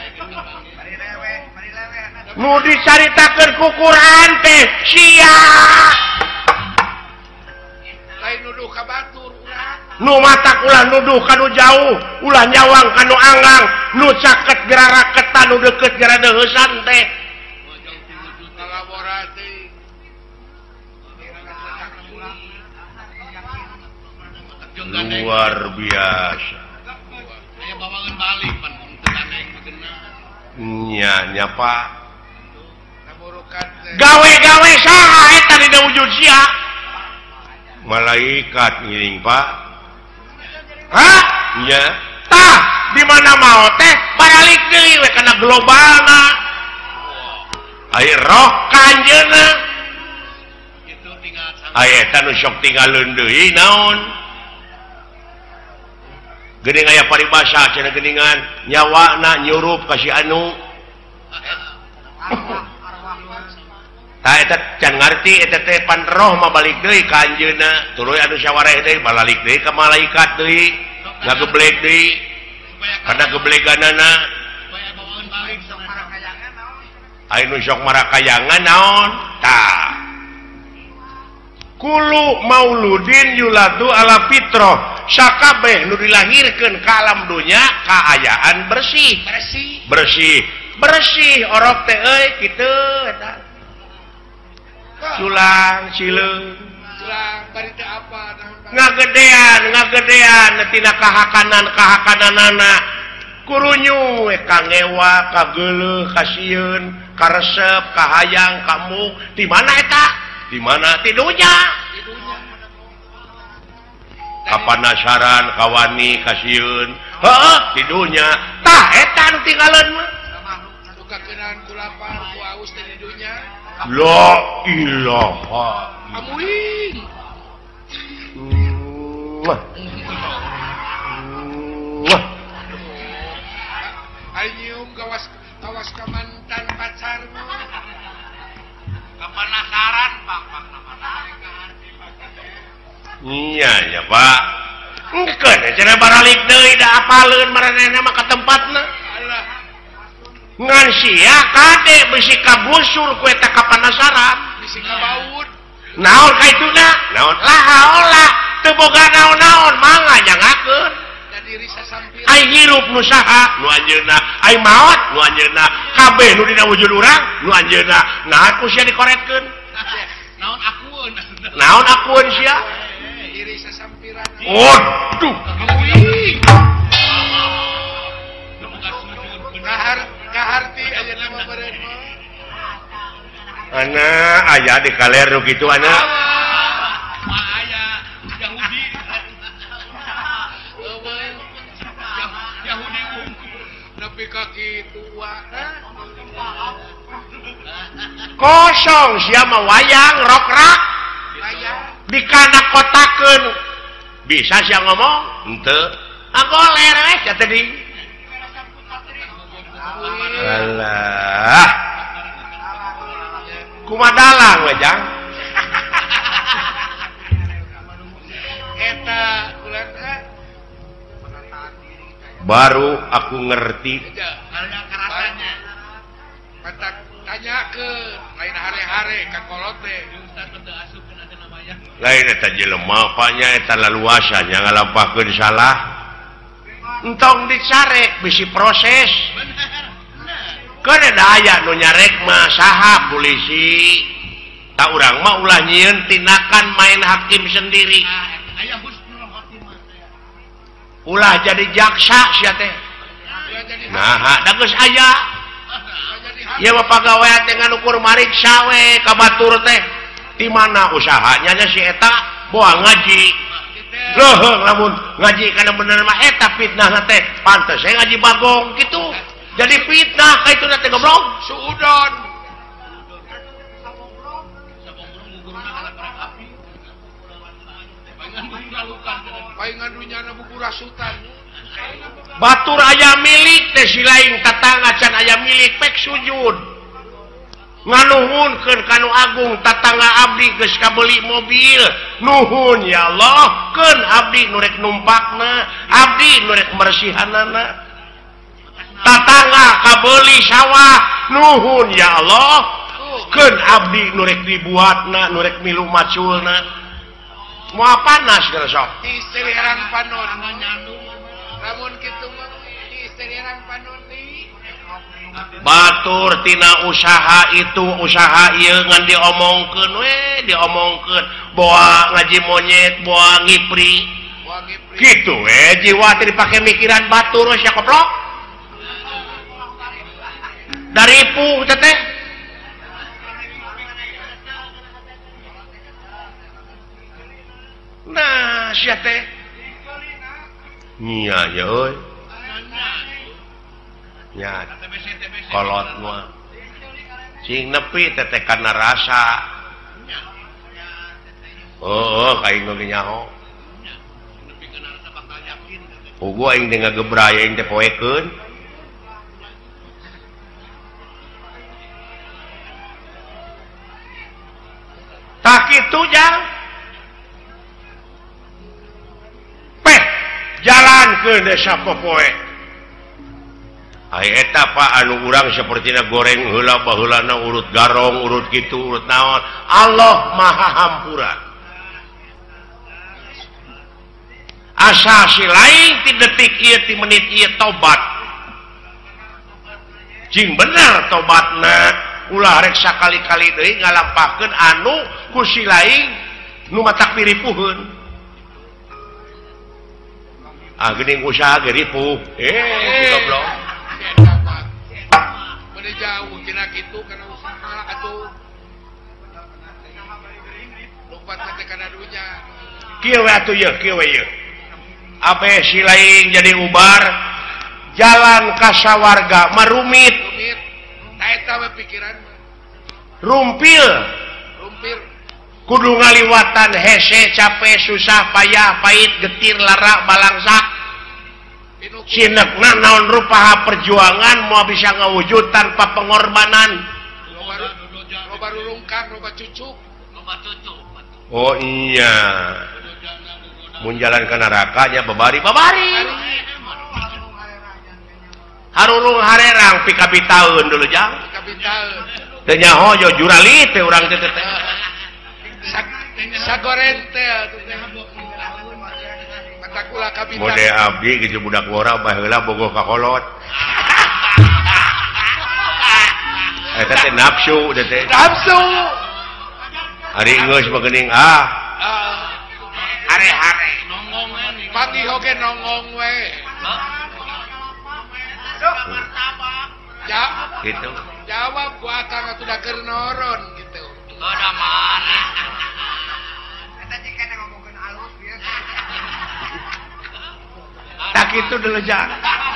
nu dicaritakeun ku Quran teh sia lain nuduh ka batur urang nu matak ulah nuduh kanu jauh ulah nyawang kanu anggang nu caket geraraketan nu deukeut gara deuheusan teh kolaborasi luar biasa aya bawangan balik pan teu naik begeuna nya nya Pak namurukan teh gawe-gawe saha eta dina wujud sia malaikat ngiring Pak hah nya tah di mana mau teh balik deui we kana globalna aya roh kanjeuna itu tinggal aya eta nu sok tinggalin deui naon geuning aya paribasa cenah geuningan nyawana nyurup ka si anu tah eta can ngarti eta teh pan roh mah balik deui ka anjeunna tuluy anu syawareh deui balik deui ka malaikat deui ngageblek deui kana gebleganana anu sok marakayangan naon tah kulu mauludin yuladu ala fitrah sakabeh nu dilahirkeun ka alam dunya kaayaan bersih bersih bersih bersih orok teh euy kitu eta culang cileung Culang bari teh apa ngagedean ngagedean tina kahakanan kahakananana kurunyu we kangewa kageuleuh kasieun karesep kahayang kamu di mana eta di mana tidunya kapanasaran kawani kasieun heeh tidunya tah eta nu tinggalan mah nu kakeunaan ku lapar ku aus teh tidunya la ilaha amuing wah wah ayeum gawas gawas ka mantan pacar mah Kapanasaran Pak Pak iya ya Pak engkeun cenah baralik deui da apaleun maranehna mah ka tempatna alah ngan sia kade bisi kabusur ku eta kapanasaran bisi kabaud naon ka ituna naon lah lah teu boga naon-naon mangga jangakeun da diri sasampir ai hirup nu saha nu anjeunna ai maot nu anjeunna kabeh nu dina wujud urang nu anjeunna naon ku sia dikoretkeun naon akueun naon akueun sia diri sasampiran waduh amuing kahar kaharti ayeuna mah beureun mah ana aya di kaler nu kitu ana Pak aya Yahudi eueuh Yahudi nepi ka kitu wae kosong sia mah wayang rokrak aya dikana kotakeun bisa sia ngomong henteu agoler we sia tadi alah kumadalang we jang eta ulah teh baru aku ngerti aja karena karasanya matak tanya ke lain hare-hare ka kolot teh Ustaz teu asupkeun ada namanya lain eta jelema panya eta laluasa nya ngalampahkeun salah entong dicarek bisi proses benar keun da aya nu nyarek mah saha polisi tak urang mah ulah nyieun tindakan main hakim sendiri aya husnul khotimah ulah jadi jaksa sia teh ulah jadi nah da geus aya ulah jadi ieu mah pagawean teh nganukur mariksa we ka batur teh di mana usahanya nya si eta boa ngaji leuheung lamun ngaji kana bener mah eta fitnah teh pantes we ngaji bagong kitu jadi fitnah ka itu teh goblok suudon paingan dunyana buku rasutan batur aya milik teh si lain tatangga can aya milik pek sujud nganuhunkeun kanu agung tatangga abdi geus kabeuli mobil nuhun ya Allah keun abdi nu rek numpakna abdi nu rek mersihanana tatangga kabeuli sawah nuhun ya Allah keun abdi nu rek dibuatna nu rek milu maculna moal panas geus sok istri herang panon lamun kitu mah istri herang panon di batur tina usaha itu usaha ieu ngan diomongkeun we diomongkeun boa ngaji monyet boa ngipri wangi pri kitu we jiwa teh dipake mikiran batur we sia koplok dari pu teh nah sia teh nya ya euy nya kolot mah sing nepi teh kana rasa oh kaing nu nyaho ugu aing teh ngagebraya aing teh poekeun ke desa popoe eta Pak anu urang sepertinya goreng heula baheulana urut garong urut gitu urut naon Allah Maha Hampura asa si lain ti detik ieu ti menit ieu tobat jing bener tobatna ulah rek sakali-kali deui ngalampakeun anu ku si lain nu matak piripuheun ah geuning usaha ge ripuh eh goblok bener jauh cenah kitu kana usaha atuh lompat teh kana dunya kieu we atuh ye kieu we ye ape si lain jadi ubar jalan ka sawarga marumit rumit ta eta we pikiran rumpil rumpir kudu ngaliwatan hese capek susah payah pahit getir lara balangsak sinekna naon rupaha perjuangan mau bisa ngawujud tanpa pengorbanan loba rurungkang loba cucuk loba cucu oh iya mun jalan ke nerakanya babari babari harulung harerang pika bitaeun dulu jang pika bitaeun teu nyaho jo jurali teh urang teh teh sagoren teh atuh teh mata kula ka bitaeun mode abdi gitu budak wora baheula bogoh ka kolot eta teh nafsu teh teh nafsu ari geus bageuning ah hare-hare nongong we panggih oge nongong we ja gitu jawab ku akang atuh da keur noron gitu ada mana eta jika ngomongkeun alus ya tak itu dulu jang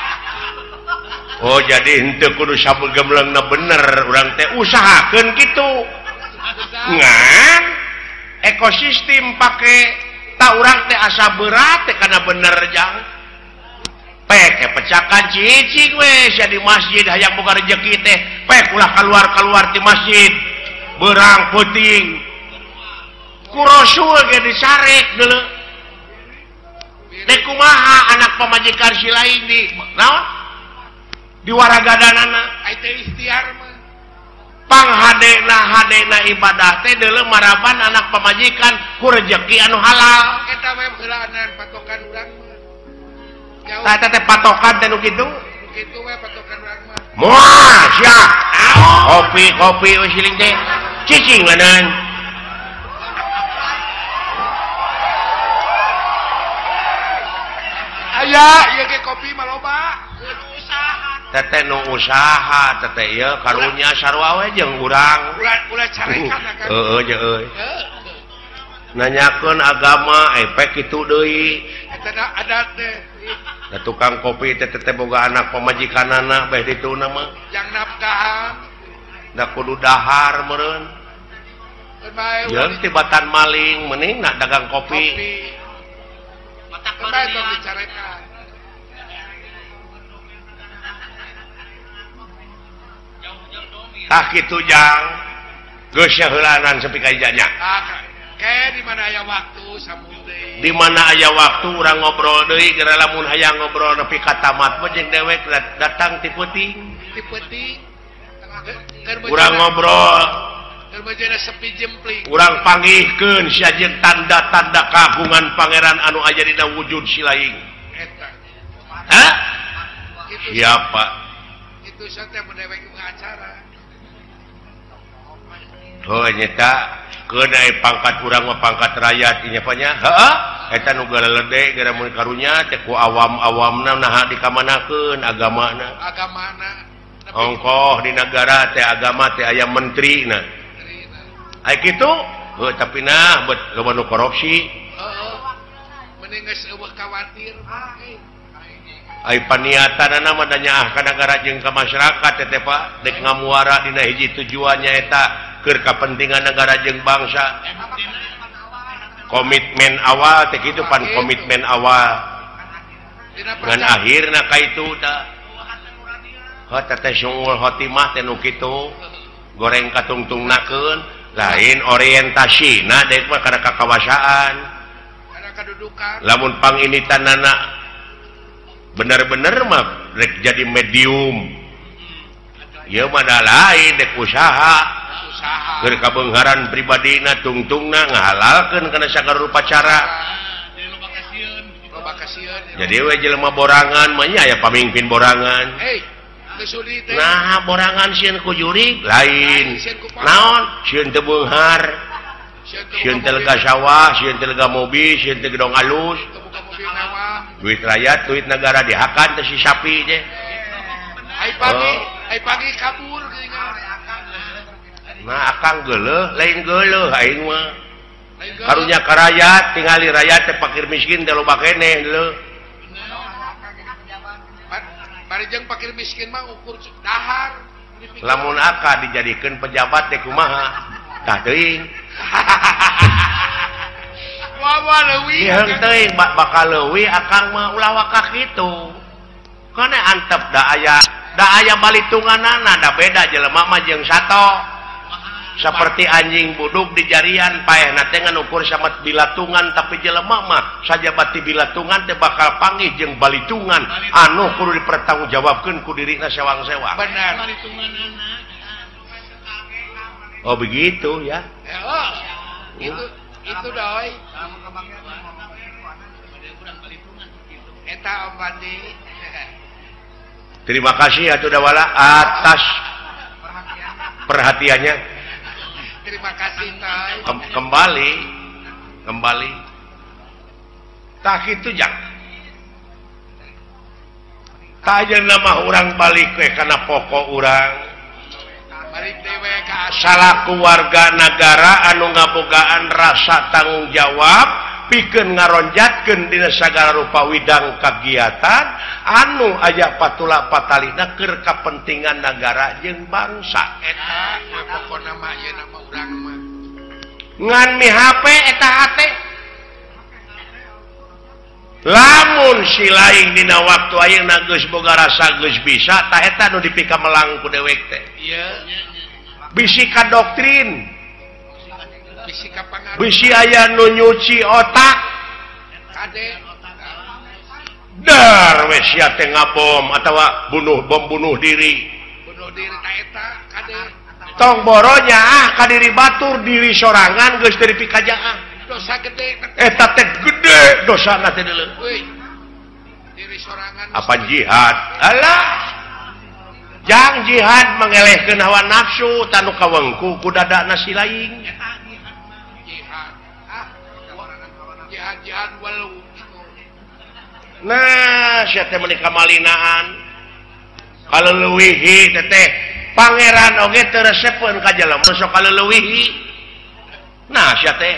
oh jadi henteu kudu sabegemleungna bener urang teh usahakeun kitu ngan ekosistem pake tak urang teh asa berat teh kana bener jang pek pecakan cicing we sia di masjid hayang boga rezeki teh pek ulah keluar-keluar di masjid berang peuting ku rasul ge disarek deuleu dek kumaha anak pamajikan si lain di naon di waragadanana ai teh ikhtiar mah panghadena hadena ibadah teh deuleu maraban anak pamajikan ku rezeki anu halal eta we heulaanan patokan urang mah tah eta teh patokan teh nu kitu kitu we patokan urang mah moal sia kopi kopi we siling teh cicing lanan aya ieu ge kopi mah loba teteh nu usaha teteh ieu karunya sarua we jeung urang ulah ulah carekan akan heeh jeung euy nanyakeun agama epek kitu deui eta adat teh da tukang kopi teh teh boga anak pamajikanana beh dituna mah yang nafkahan da kudu dahar meureun jeung tibatan maling mending nak dagang kopi matak bae tong dicarekan tah kitu jang geus heulanan sepi ka ijanya ke di mana aya waktu sambung deui di mana aya waktu urang ngobrol deui geura lamun hayang ngobrol nepi ka tamat mah jeung dewek datang ti peuting ti peuting urang ngobrol keur beujana sepi jempling urang panggihkeun sia jeung tanda-tanda kagungan pangeran anu aya dina wujud si laing eta ha siapa itu satya mendewek acara oh nyata keun aya pangkat urang mah pangkat rakyat ieu nya nya heeh eta nu galelede gara mun karunya teh ku awam-awamna naha dikamanakeun agamana agamana ongkoh di negara teh agama teh aya menterina aya kitu heuh tapi nah bet loba nu korupsi heeh mending geus eueuh khawatir aya paniatanna mah da nyaah ka nagara jeung ka masyarakat teh Pak dek ngamuara dina hiji tujuannya eta keur kapentingan negara jeung bangsa komitmen awal teh kitu pan komitmen awal ngan akhirna ka itu da ha teh sungul khotimah teh nu kitu goreng katungtungnakeun lain orientasina dek mah kana kakawasaan kana kadudukan lamun panginitanana bener-bener mah rek jadi medium ieu mah da lain dek usaha usaha keur kabengharan pribadina tungtungna ngahalalkeun kana sagala rupa cara loba kasieun jadi we jelema borangan mah nya aya pamimpin borangan hei teu sudi teh nah borangan sieun ku jurig lain naon sieun teu beunghar sieun teu lega sawah sieun teu lega mobil sieun teu gedong alus buka mobil mewah duit rakyat duit negara dihakan teu si sapi je ai pagi ai pagi kabur geuningan nah akang geuleuh lain geuleuh aing mah lain geuleuh. karunya ka rakyat tingali rakyat teh fakir miskin teh loba keneh leuh bari jeung fakir miskin mah ukur dahar lamun aka dijadikeun pejabat teh kumaha tah teuing wawa leuwih Diheung teuing bakal leuwih akang mah ulah waka kitu kana antep da aya da aya balitunganana da beda jelema mah jeung sato seperti anjing buduk di jarian paehna teh ngukur samat bilatungan tapi jelema mah sajabati bilatungan teh bakal panggih jeung balitungan anu kudu dipertanggungjawabkeun ku dirina sewang-sewang benar oh begitu ya ya oh, itu itu doi eta Om Bandi terima kasih atuh dawala atas perhatiannya terima kasih Tay Kem- kembali kembali tak itu jang tak aja nama orang balik ke karena pokok orang balik dewe ka salaku warga negara anu ngabogaan rasa tanggung jawab pikeun ngaronjatkeun dina sagala rupa widang kagiatan anu aya patula patalina keur kapentingan negara jeung bangsa eta pokona mah ieu nama urang mah ngan mi H P eta hate lamun si lain dina waktu ayeuna geus boga rasa geus bisa tah eta nu dipika melang ku dewek teh ieu bisi ka doktrin bisi ka pangaruh bisi aya nu nyuci otak kade dar we sia teh ngabom atawa bunuh bom bunuh diri bunuh diri ta eta kade tong boronya ah ka diri batur diri sorangan geus dari pikajaan dosa gede eta teh gede dosana teh deuleu euy diri sorangan apa jihad alah jang jihad mengelehkeun hawa nafsu tanu kawengku ku dadana si laing jihad ah jihad jihad walau nah sia teh meuni kamalinaan kaleuweuhi teh pangeran oge teu resepeun ka jelema sok kaleuweuhi nah sia teh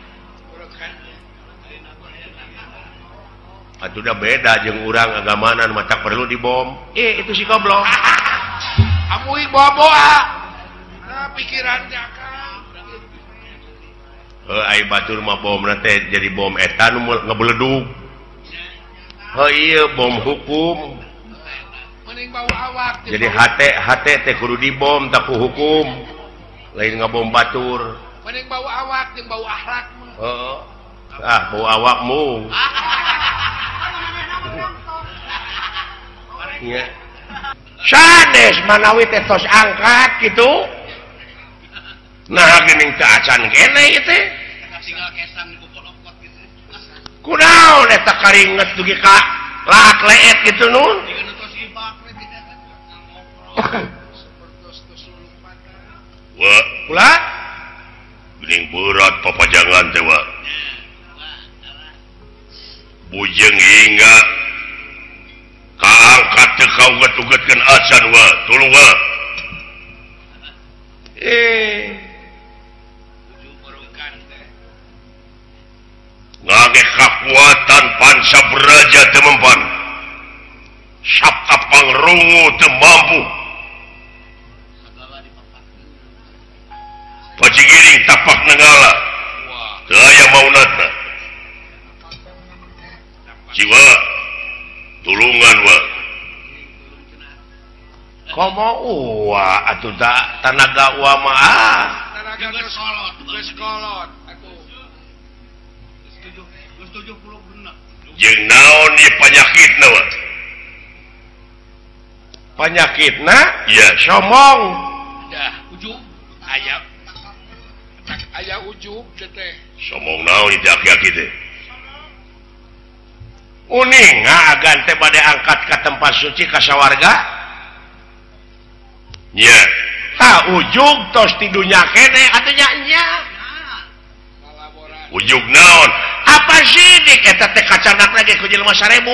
atuh da beda jeung urang agamana nu matak perlu dibom eh itu si goblok amuing boa-boa nah pikiran teh akang heuh ai batur mah bomna teh jadi bom eta nu ngebeledug heuh ieu bom hukum mending bau awak jadi hate hate teh kudu dibom tak ku hukum lain ngabom batur mending bau awak jeung bau akhlak mah heeh ah bau awakmu ya sanes manawi teh tos angkat gitu nah geuning teh acan keneh ieu teh tinggal kesang dipopot-popot gitu. kunaon eta karinget dugi ka laak leet gitu nun Dikeun tos ibak we tidak kan. wa kula geuning berat papajangan teh wa bujeng hingga kaangkat teu kauget-ugetkeun acan wa tulung wa eh ngage kakuatan panca beraja teu mempan sabta pangrungu teu mampu pajigiring tapak negala teu aya maunatna jiwa tulungan wa komo uwa atuh da tanaga uwa mah ah tanaga geus kolot geus kolot atuh Setuju, setuju puluh benar. jeung naon ieu panyakitna wa penyakitna ya somong dah ujung aya aya ujung teh somong naon itu aki-aki teh uning agan teh bade angkat ke tempat suci ka sawarga nya tah ujug tos ti dunya kene atunya nya ujug naon apa sih dik eta teh kacandak lagi ku jelema seribu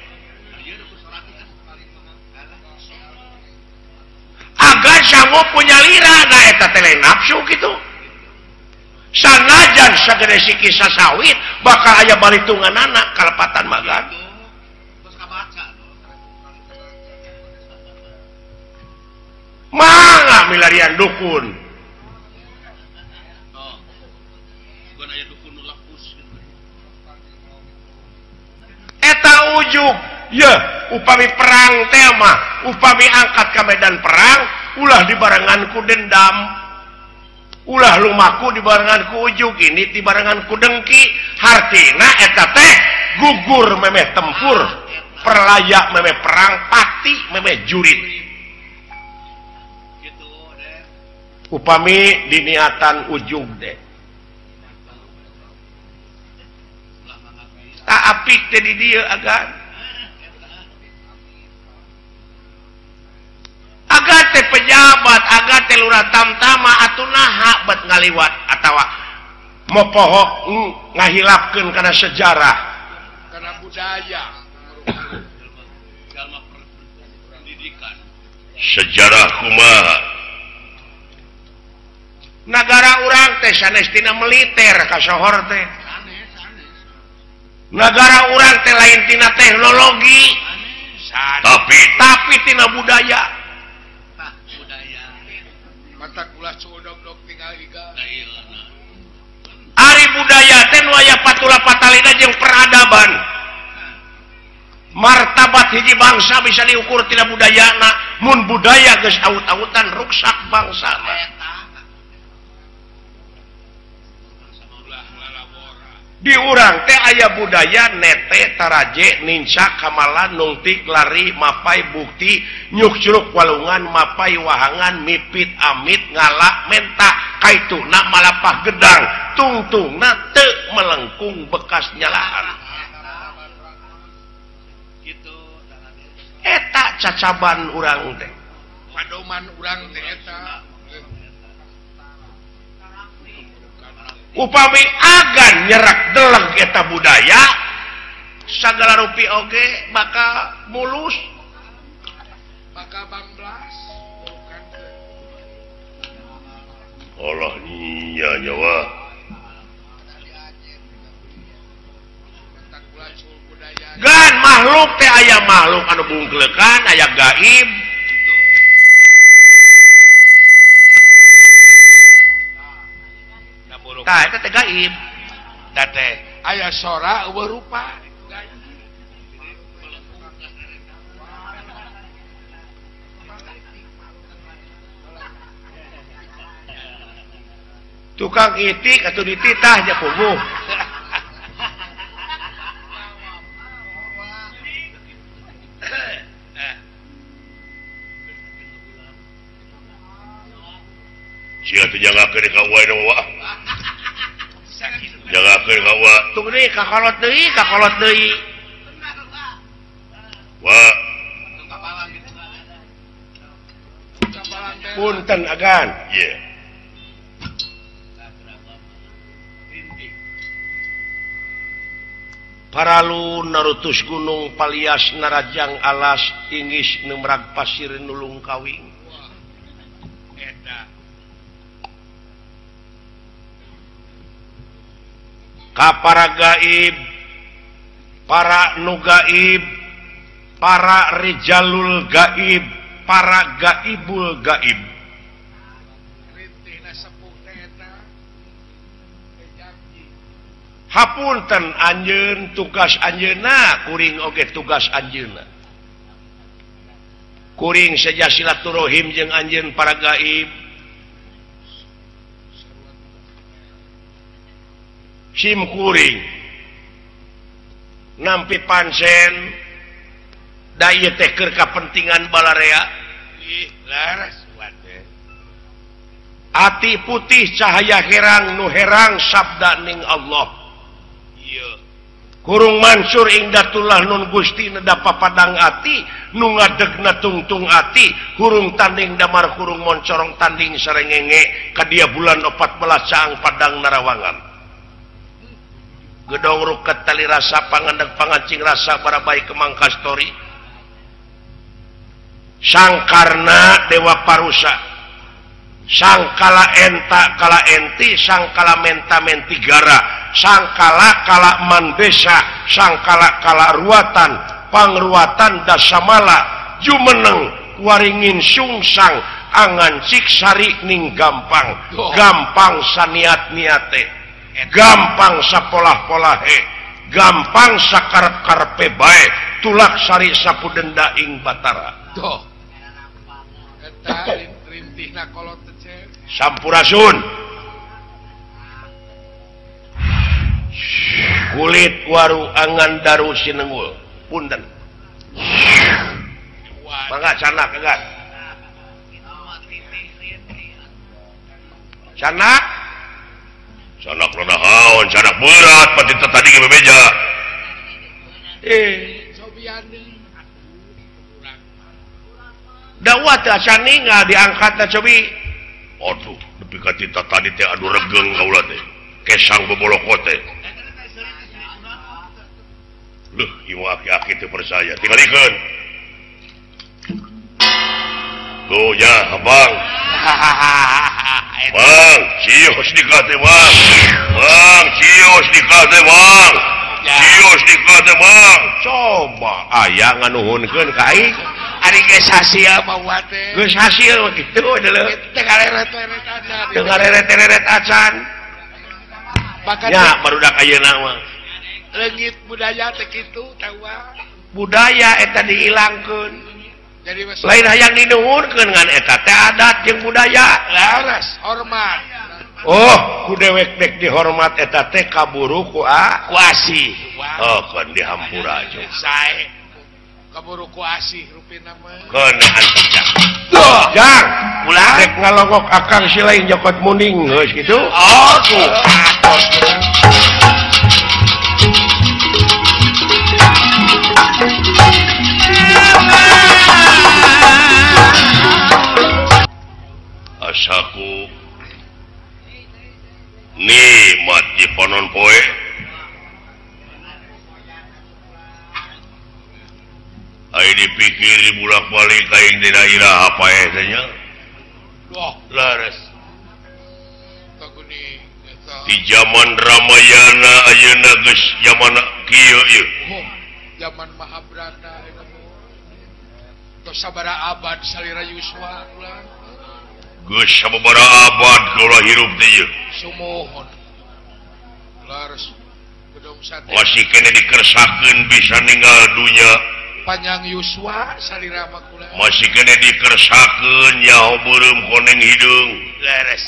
agar sanggup punya lira nah eta teh lain nafsu gitu sanajan sagede siki sasawit bakal aya balitungan anak kalepatan magan mangga milarian dukun eta ujug ya upami perang tema upami angkat ke medan perang ulah dibarenganku dendam ulah lumaku dibarenganku ujug ini dibarenganku dengki hartina eta teh gugur memeh tempur perlayak memeh perang pati memeh jurit upami diniatan ujug deh tak apik teh di dieu agan agar teh pejabat agar teh lurah tamtama atuh naha bet ngaliwat atawa mopoho ngahilapkeun kana sejarah karena budaya pendidikan sejarah kumaha negara urang teh sanes tina militer ka sohor teh negara urang teh lain tina teknologi tapi tapi tina budaya mata kula codok-dok tinggal iga ari budaya teh nu aya patula patalina jeung peradaban martabat hiji bangsa bisa diukur tina budayana mun budaya geus aut-autan ruksak bangsa di urang teh aya budaya nete taraje ninca kamalan nungtik lari mapai bukti nyuk curug walungan mapai wahangan mipit amit ngalak menta kaituna malapah gedang tungtungna teu melengkung bekas nyalahan gitu eta cacaban urang teh padoman urang teh eta upami agan nyerak deleg eta budaya sagala rupi oge bakal mulus bakal bangblas Allah iya nyawa gan makhluk teh aya makhluk anu bungklekan aya gaib tah eta teh gaib da teh aya sora eueuh rupa tukang itik atuh dititah nya puguh sia teh jangakeun ka wae wah jangakeun ka wa tunggu deui ka kolot deui ka kolot deui wah punten agan ye yeah. Paralu narutus gunung palias narajang alas tingis nemrag pasir nulung kawing ka para gaib para nu gaib para rijalul gaib para gaibul gaib hapunten anjeun tugas anjeunna kuring oge tugas anjeunna kuring saja silaturahim jeung anjeun para gaib sim kuring nampi pancen da ieu teh keur kapentingan balarea. Ih, laras buat teh. Ati putih cahaya herang nu herang sabda ning Allah. Ieu. Kurung mansur ingdatullah nun Gusti neda papadang ati nu ngadegna tungtung ati hurung tanding damar hurung moncorong tanding sarengenge kadia bulan empat belas caang padang narawangan gedong ruket tali rasa pangandeg pangancing rasa barabai kemangka story sangkarna dewa parusa sangkala enta kala enti sangkala menta menti gara sangkala kala mandesa sangkala kala ruatan pangruatan dasamala jumeneng waringin sungsang angan siksari ning gampang gampang saniat niate gampang sapolah polahe gampang sakarep-karepe bae tulak sari sapudenda ing batara Tuh. Eta rintihna kolot teh. Sampurasun kulit waru angan daru sinengul punten mangga canak enggak canak canak naon canak berat pati tadi ke meja eh Sobiane. dakwah teh saninga diangkat teh cobi aduh nepi ka tita tadi teh adu regeng kaula teh kesang bebolokot teh Loh, ieu aki-aki teu percaya. Tingalikeun. Tuh ya, Bang. Bang, cios nikah teh, Bang. Bang, cios nikah teh, Bang. Cios nikah teh, Bang. Coba aya nganuhunkeun ka aing. Ari geus hasil mah teh. Geus hasil kitu adalah. Teu ngareret-eret acan. Teu ngareret-eret acan. Ya, barudak ayeuna mah. Leungit budaya teh kitu tawa. Budaya eta dihilangkeun. Jadi lain hayang dinuhurkeun ngan eta teh adat jeung budaya. Laras hormat. Oh, ku dewek dek dihormat eta teh kaburu ku a kuasi. Oh, kan dihampura jeung sae. Kaburu ku asih rupina mah. Keun antep jang. Tuh, jang. Ulah rek ngalongok akang si lain jokot muning geus kitu. Oh, tuh. Asaku nikmat di panon poe ai dipikir bolak-balik kaing dina iraha pae teh nya Wah, laras taguni eta. di zaman Ramayana ayeuna geus zaman kieu ieu Oh, zaman Mahabharata eta mah. Tos sabaraha abad salira yuswa ulah. geus sababaraha abad kaula hirup teh ieu Sumohon. Laras gedung sate. masih kene dikersakeun bisa ninggal dunya Panjang yuswa salira mah kula. masih kene dikersakeun nyaho beureum koneng hideung Laras.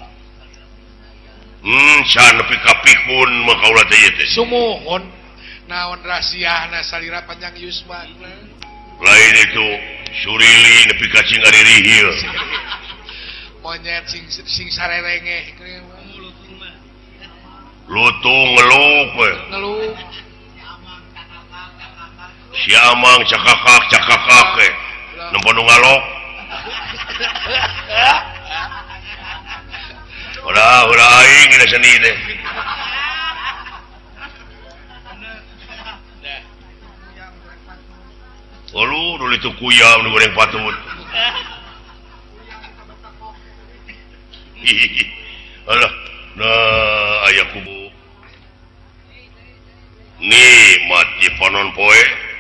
hmm can nepi ka pikun mah kaula teh ieu teh Sumohon. Naon rahasiana salira panjang yuswa kula. lain itu surili nepi ka cing ari rihil Monyet sing sing sarerengeh kene mah. lutung ngeluk we Ngeluh. si amang cakakak cakakak we nempo nu ngalok udah udah aing dina seni teh Olu dulu itu kuyam nu goreng patut alah nah aya kubu nikmat di panon poe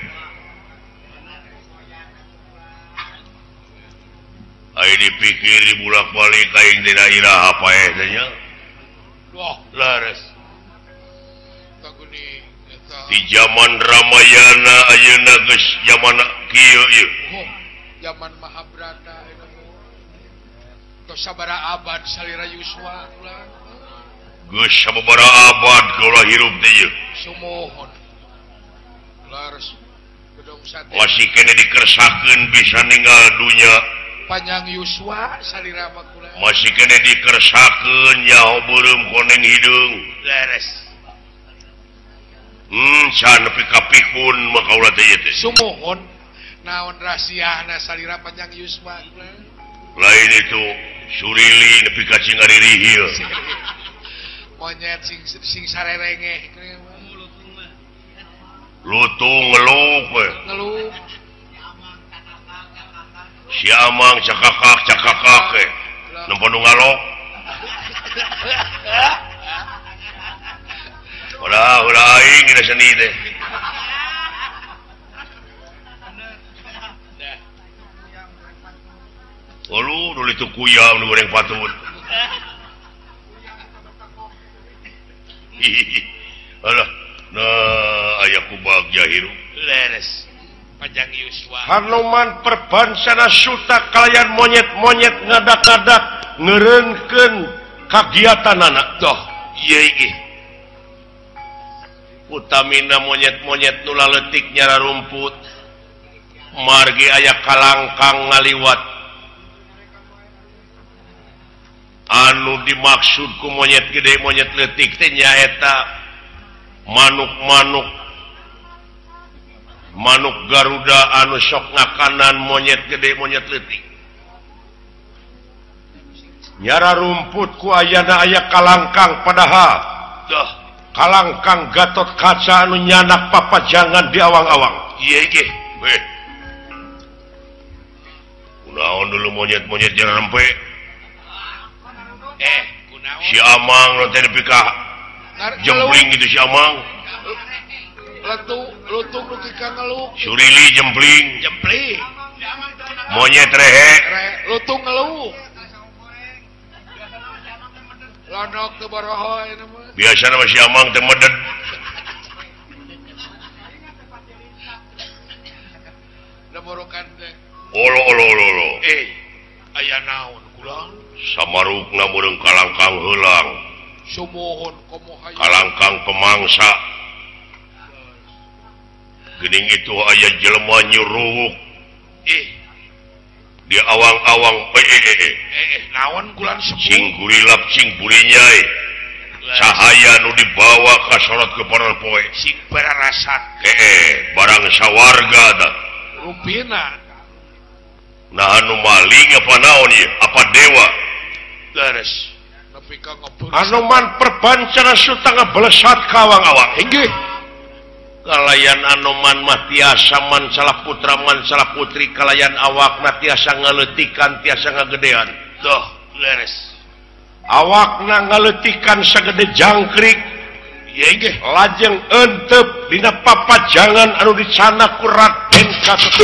ai dipikir dibulak-balik kaing dina iraha pae teh nya Wah, laras taguni eta. di zaman Ramayana ayeuna geus zaman kieu ieu Oh, zaman Mahabharata eta mah. Tos sabaraha abad salira yuswa ulah. geus sababaraha abad kaula hirup teh ieu Sumohon. Laras masih kena dikersakeun bisa ninggal dunya panjang Yuswa salira mah kula masih kena dikersakeun nyaho beureum koneng hideung leres hmm can nepi ka pikun mah kaula teh ieu teh sumuhun naon rahasiana salira panjang Yuswa lain itu surili nepi ka cing aririhil monyet sing sing sarerenge lutung ngeluk we ngeluk si amang cakakak cakakak we nempo nu ngalok udah udah aing dina seni teh olu dulu itu kuyam nu goreng patut alah nah ayaku bagja hirup leres panjang Yuswa Hanuman perbansana suta kalayan monyet-monyet ngadak-ngadak ngereunkeun kagiatan anak toh ieu ge utamina monyet-monyet nu laletik nyara rumput margi aya kalangkang ngaliwat anu dimaksud ku monyet gede monyet leutik teh nyaeta manuk-manuk manuk Garuda anu sok ngakanan monyet gede monyet leutik nyara rumput ku ayana aya kalangkang padahal dah kalangkang Gatot Kaca anu nyanak papajangan di awang-awang ieu ge weh kunaon dulu monyet-monyet jalan rempe eh kunaon si amang nu teh nepi ka jempling gitu si amang letu lutung nu kika ngeluk surili jempling jempling monyet rehe re lutung ngeluk lonok teu boroho anu mah biasa nama si amang teh meded lemorokan teh olo olo olo olo eh aya naon kula samarukna mureung kalangkang heulang sumuhun komo hayu kalangkang pemangsa geuning itu aya jelema nyuruh eh di awang-awang eh eh eh eh eh naon kulan cing gurilap cing burinyai cahaya nu dibawa ka sorot ke panon poe sing bararasat eh eh barang sawarga da rupina nah anu maling apa naon ieu apa dewa leres nepi ka ngepeur Hanuman perbancana suta ngablesat ka awang-awang inggih kalayan Hanuman mah tiasa man salah putra man salah putri kalayan awakna tiasa ngaleutikan tiasa ngagedean tuh leres awakna ngaleutikan sagede jangkrik ieu ge lajeng entep dina papajangan anu dicana ku Raden Gatot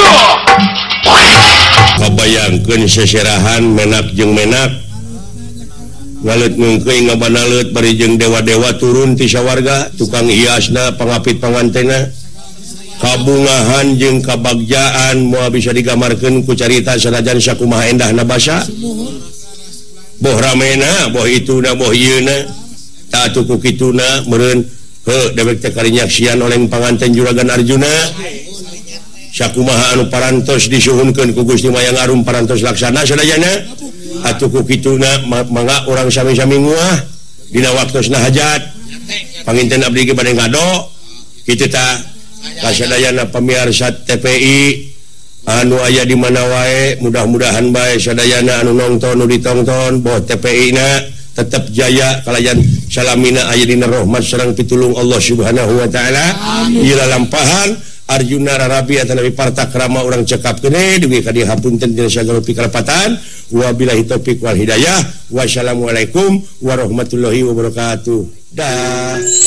kabayangkeun seserahan menak jeung menak ngalet ngengkeuing ngabanalet bari jeung dewa-dewa turun ti sawarga tukang hiasna pangapit pangantena kabungahan jeung kabagjaan moal bisa digamarkeun ku carita sanajan sakumaha endahna basa boh ramena boh ituna boh ieuna tatu ku kituna meureun heuh dewek teh karinyaksian oleh panganten Juragan Arjuna sakumaha anu parantos disuhunkeun ku Gusti Mayang Arum parantos laksana sadayana atuh ku kituna mangga urang sami-sami nguah dina waktosna hajat panginten abdi ge bade ngado kitu tah kasadayana pamirsa T P I anu aya di mana wae mudah-mudahan bae sadayana anu nongton nu ditonton boh T P I-na tetep jaya kalayan salamina aya dina rahmat sareng pitulung Allah Subhanahu wa taala ieu lampahan Arjuna rarabi atanapi partakrama urang cekap kene dugi ka dieu hapunten dina sagala pikarapatan wabillahi taufik wal hidayah wassalamualaikum warahmatullahi wabarakatuh dah